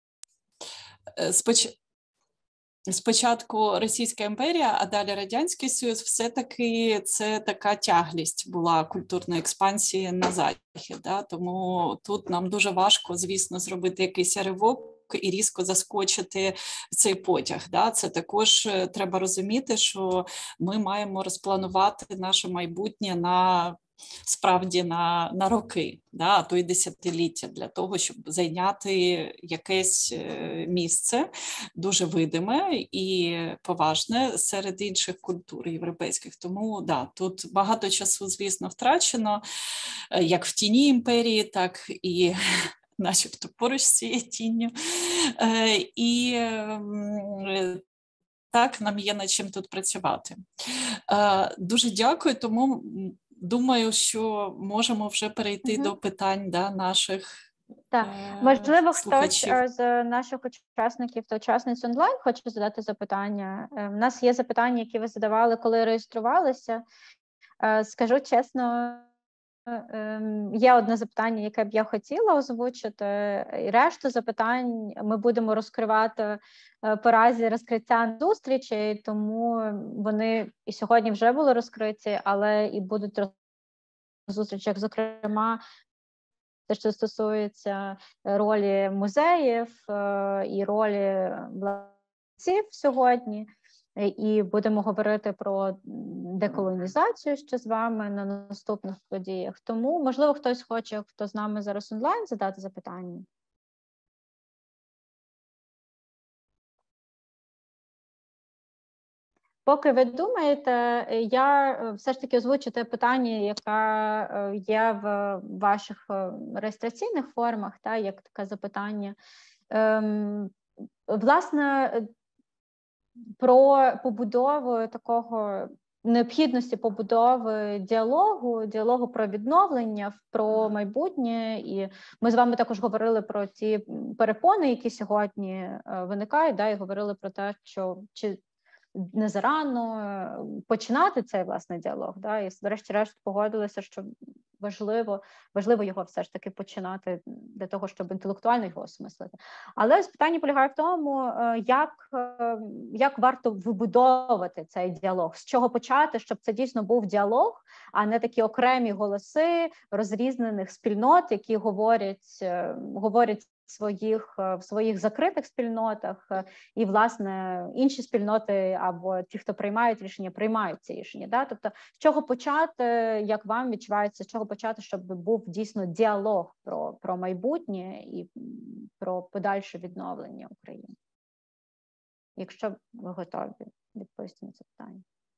Спочатку Російська імперія, а далі Радянський Союз, все-таки це така тяглість була культурної експансії на Захід. Да? Тому тут нам дуже важко, звісно, зробити якийсь ривок і різко заскочити в цей потяг. Да? Це також треба розуміти, що ми маємо розпланувати наше майбутнє справді на роки, а то й десятиліття, для того, щоб зайняти якесь місце дуже видиме і поважне серед інших культур європейських. Тому, тут багато часу, звісно, втрачено, як в тіні імперії, так і начебто поруч з цією тінню. І так, нам є над чим тут працювати. Дуже дякую, тому думаю, що можемо вже перейти до питань наших можливо, слухачів. Хтось з наших учасників та учасниць онлайн хоче задати запитання. У нас є запитання, які ви задавали, коли реєструвалися. Скажу чесно, є одне запитання, яке б я хотіла озвучити, і решту запитань ми будемо розкривати по разі розкриття зустрічей, тому вони і сьогодні вже були розкриті, але і будуть зустрічах, зокрема, те, що стосується ролі музеїв і ролі владців сьогодні. І будемо говорити про деколонізацію ще з вами на наступних подіях. Тому, можливо, хтось хоче, хто з нами зараз онлайн, задати запитання. Поки ви думаєте, я все ж таки озвучу те питання, яке є в ваших реєстраційних формах, як таке запитання. Власне, про побудову такого, необхідності побудови діалогу про відновлення, про майбутнє. І ми з вами також говорили про ті перепони, які сьогодні виникають, і говорили про те, що чи не зарано починати цей, власне, діалог. І, врешті-решт, погодилися, що важливо його все ж таки починати для того, щоб інтелектуально його осмислити. Але питання полягає в тому, як варто вибудовувати цей діалог, з чого почати, щоб це дійсно був діалог, а не такі окремі голоси розрізнених спільнот, які говорять в своїх закритих спільнотах, і, власне, інші спільноти або ті, хто приймають ці рішення. Тобто, з чого почати, як вам відчувається, з чого почати, щоб був дійсно діалог про майбутнє і про подальше відновлення України? якщо ви готові відповісти на це питання.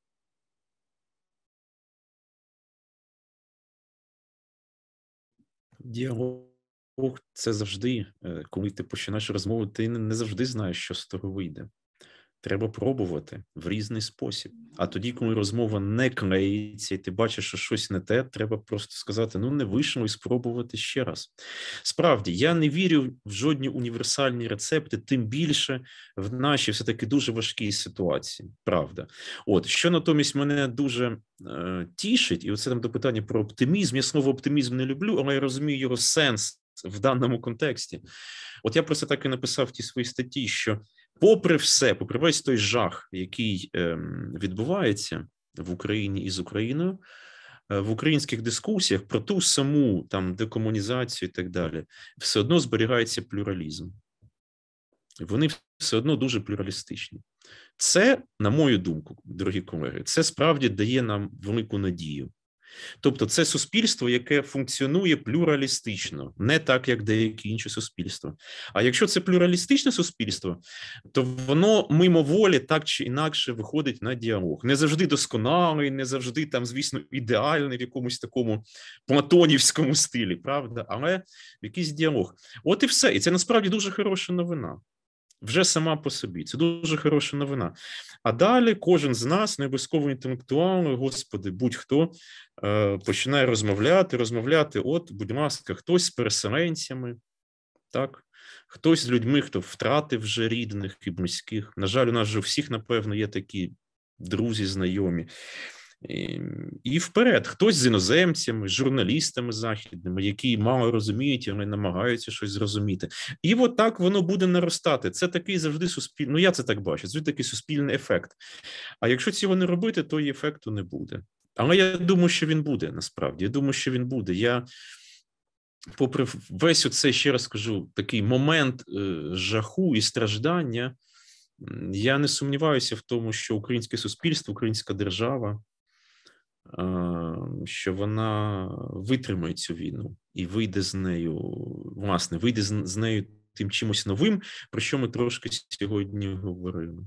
Діалог – це завжди, коли ти починаєш розмову, ти не завжди знаєш, що з того вийде. Треба пробувати в різний спосіб. А тоді, коли розмова не клеїться, і ти бачиш, що щось не те, треба просто сказати, ну, не вийшло, і спробувати ще раз. Справді, я не вірю в жодні універсальні рецепти, тим більше в нашій все-таки дуже важкій ситуації, правда. От, що натомість мене дуже тішить, і оце там до питання про оптимізм, я слово оптимізм не люблю, але я розумію його сенс в даному контексті. От я просто так і написав в тій своїй статті, що попри все, попри весь той жах, який відбувається в Україні і з Україною, в українських дискусіях про ту саму там декомунізацію і так далі, все одно зберігається плюралізм. Вони все одно дуже плюралістичні. Це, на мою думку, дорогі колеги, це справді дає нам велику надію. Тобто це суспільство, яке функціонує плюралістично, не так, як деякі інші суспільства. А якщо це плюралістичне суспільство, то воно мимоволі так чи інакше виходить на діалог. Не завжди досконалий, не завжди там, звісно, ідеальний в якомусь такому платонівському стилі, правда? Але в якийсь діалог. От і все. І це насправді дуже хороша новина. Вже сама по собі. Це дуже хороша новина. А далі кожен з нас, не обов'язково інтелектуал, господи, будь-хто, починає розмовляти, от, будь ласка, хтось з переселенцями, так? Хтось з людьми, хто втратив вже рідних і близьких. На жаль, у нас же у всіх, напевно, є такі друзі, знайомі. І вперед, хтось з іноземцями, журналістами західними, які мало розуміють, але намагаються щось зрозуміти. І от так воно буде наростати. Це такий завжди суспільний, ну я це так бачу, це такий суспільний ефект. А якщо цього не робити, то і ефекту не буде. Але я думаю, що він буде, насправді. Я думаю, що він буде. Я, попри весь оцей, ще раз кажу, такий момент жаху і страждання, я не сумніваюся в тому, що українське суспільство, українська держава, що вона витримає цю війну і вийде з нею, власне, вийде з нею тим чимось новим, про що ми трошки сьогодні говорили.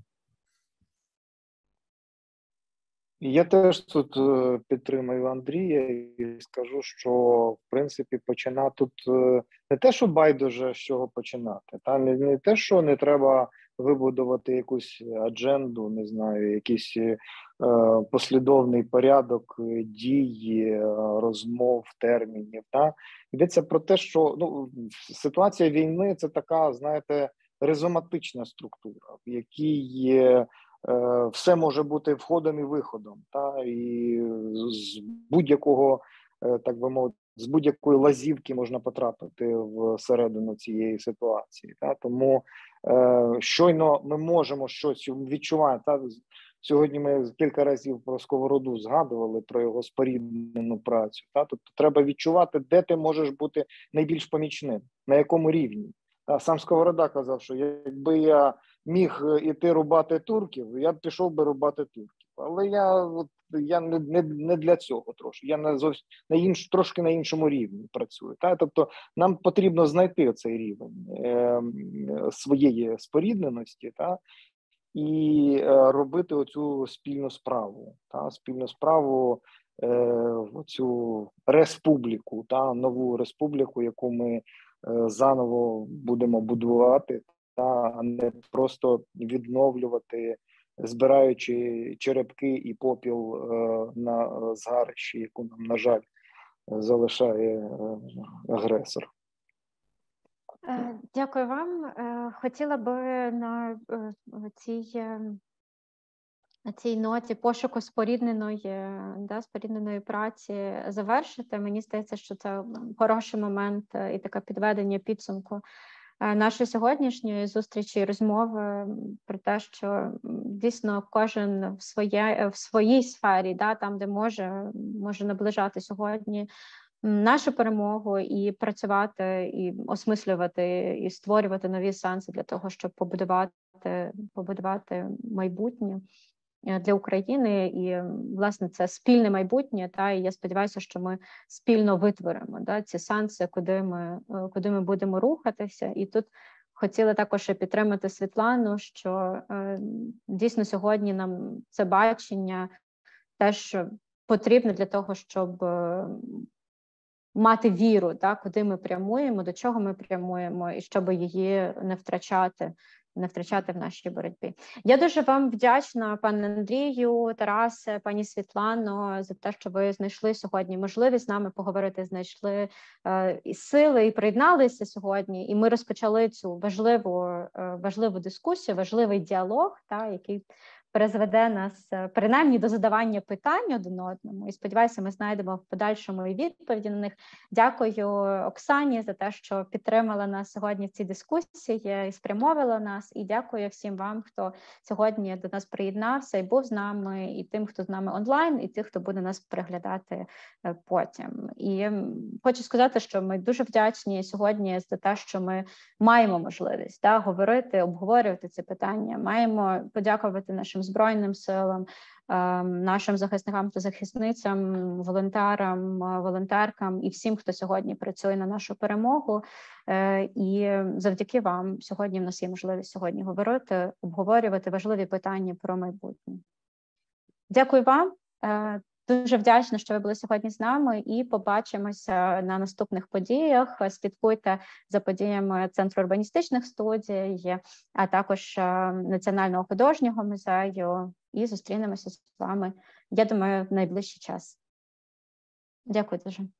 Я теж тут підтримую Андрія і скажу, що, в принципі, починати тут не те, що байдуже з чого починати, та не те, що не треба вибудувати якусь адженду, не знаю, якийсь послідовний порядок дій, розмов, термінів. Та йдеться про те, що ну, ситуація війни – це така, знаєте, ризоматична структура, в якій все може бути входом і виходом, та і з будь-якого, так би мовити, з будь-якої лазівки можна потрапити всередину цієї ситуації. Та тому щойно ми можемо щось відчувати. Та сьогодні ми кілька разів про Сковороду згадували, про його споріднену працю. Та тобто треба відчувати, де ти можеш бути найбільш помічним, на якому рівні. Та сам Сковорода казав, що якби я міг іти рубати турків, я б пішов би рубати турків. Але я не для цього трошки. Я трошки на іншому рівні працюю. Та? Тобто нам потрібно знайти цей рівень своєї спорідненості, та? І робити оцю спільну справу. Та? Спільну справу, оцю республіку, та? Нову республіку, яку ми заново будемо будувати, а не просто відновлювати, збираючи черепки і попіл на згарищі, яку нам, на жаль, залишає агресор. Дякую вам. Хотіла би на цій ноті пошуку спорідненої праці завершити. Мені здається, що це хороший момент і таке підведення підсумку нашої сьогоднішньої зустрічі і розмови про те, що дійсно кожен в своїй сфері, там, де може наближати сьогодні нашу перемогу і працювати, і осмислювати, і створювати нові сенси для того, щоб побудувати майбутнє для України, і, власне, це спільне майбутнє, і я сподіваюся, що ми спільно витворимо ці сенси, куди ми будемо рухатися. І тут хотіли також підтримати Світлану, що дійсно сьогодні нам це бачення теж потрібно для того, щоб мати віру, так, куди ми прямуємо, до чого ми прямуємо, і щоб її не втрачати в нашій боротьбі. Я дуже вам вдячна, пане Андрію, Тарасе, пані Світлано, за те, що ви знайшли сьогодні можливість з нами поговорити, знайшли сили і приєдналися сьогодні. І ми розпочали цю важливу дискусію, важливий діалог, який призведе нас принаймні до задавання питань один одному. І сподіваюся, ми знайдемо в подальшому і відповіді на них. Дякую Оксані за те, що підтримала нас сьогодні в цій дискусії і спрямовувала нас. І дякую всім вам, хто сьогодні до нас приєднався і був з нами, і тим, хто з нами онлайн, і тих, хто буде нас переглядати потім. І хочу сказати, що ми дуже вдячні сьогодні за те, що ми маємо можливість говорити, обговорювати ці питання. Маємо подякувати нашим Збройним силам, нашим захисникам та захисницям, волонтерам, волонтеркам і всім, хто сьогодні працює на нашу перемогу. І завдяки вам сьогодні в нас є можливість сьогодні говорити, обговорювати важливі питання про майбутнє. Дякую вам. Дуже вдячна, що ви були сьогодні з нами, і побачимося на наступних подіях. Слідкуйте за подіями Центру урбаністичних студій, а також Національного художнього музею, і зустрінемося з вами, я думаю, в найближчий час. Дякую дуже.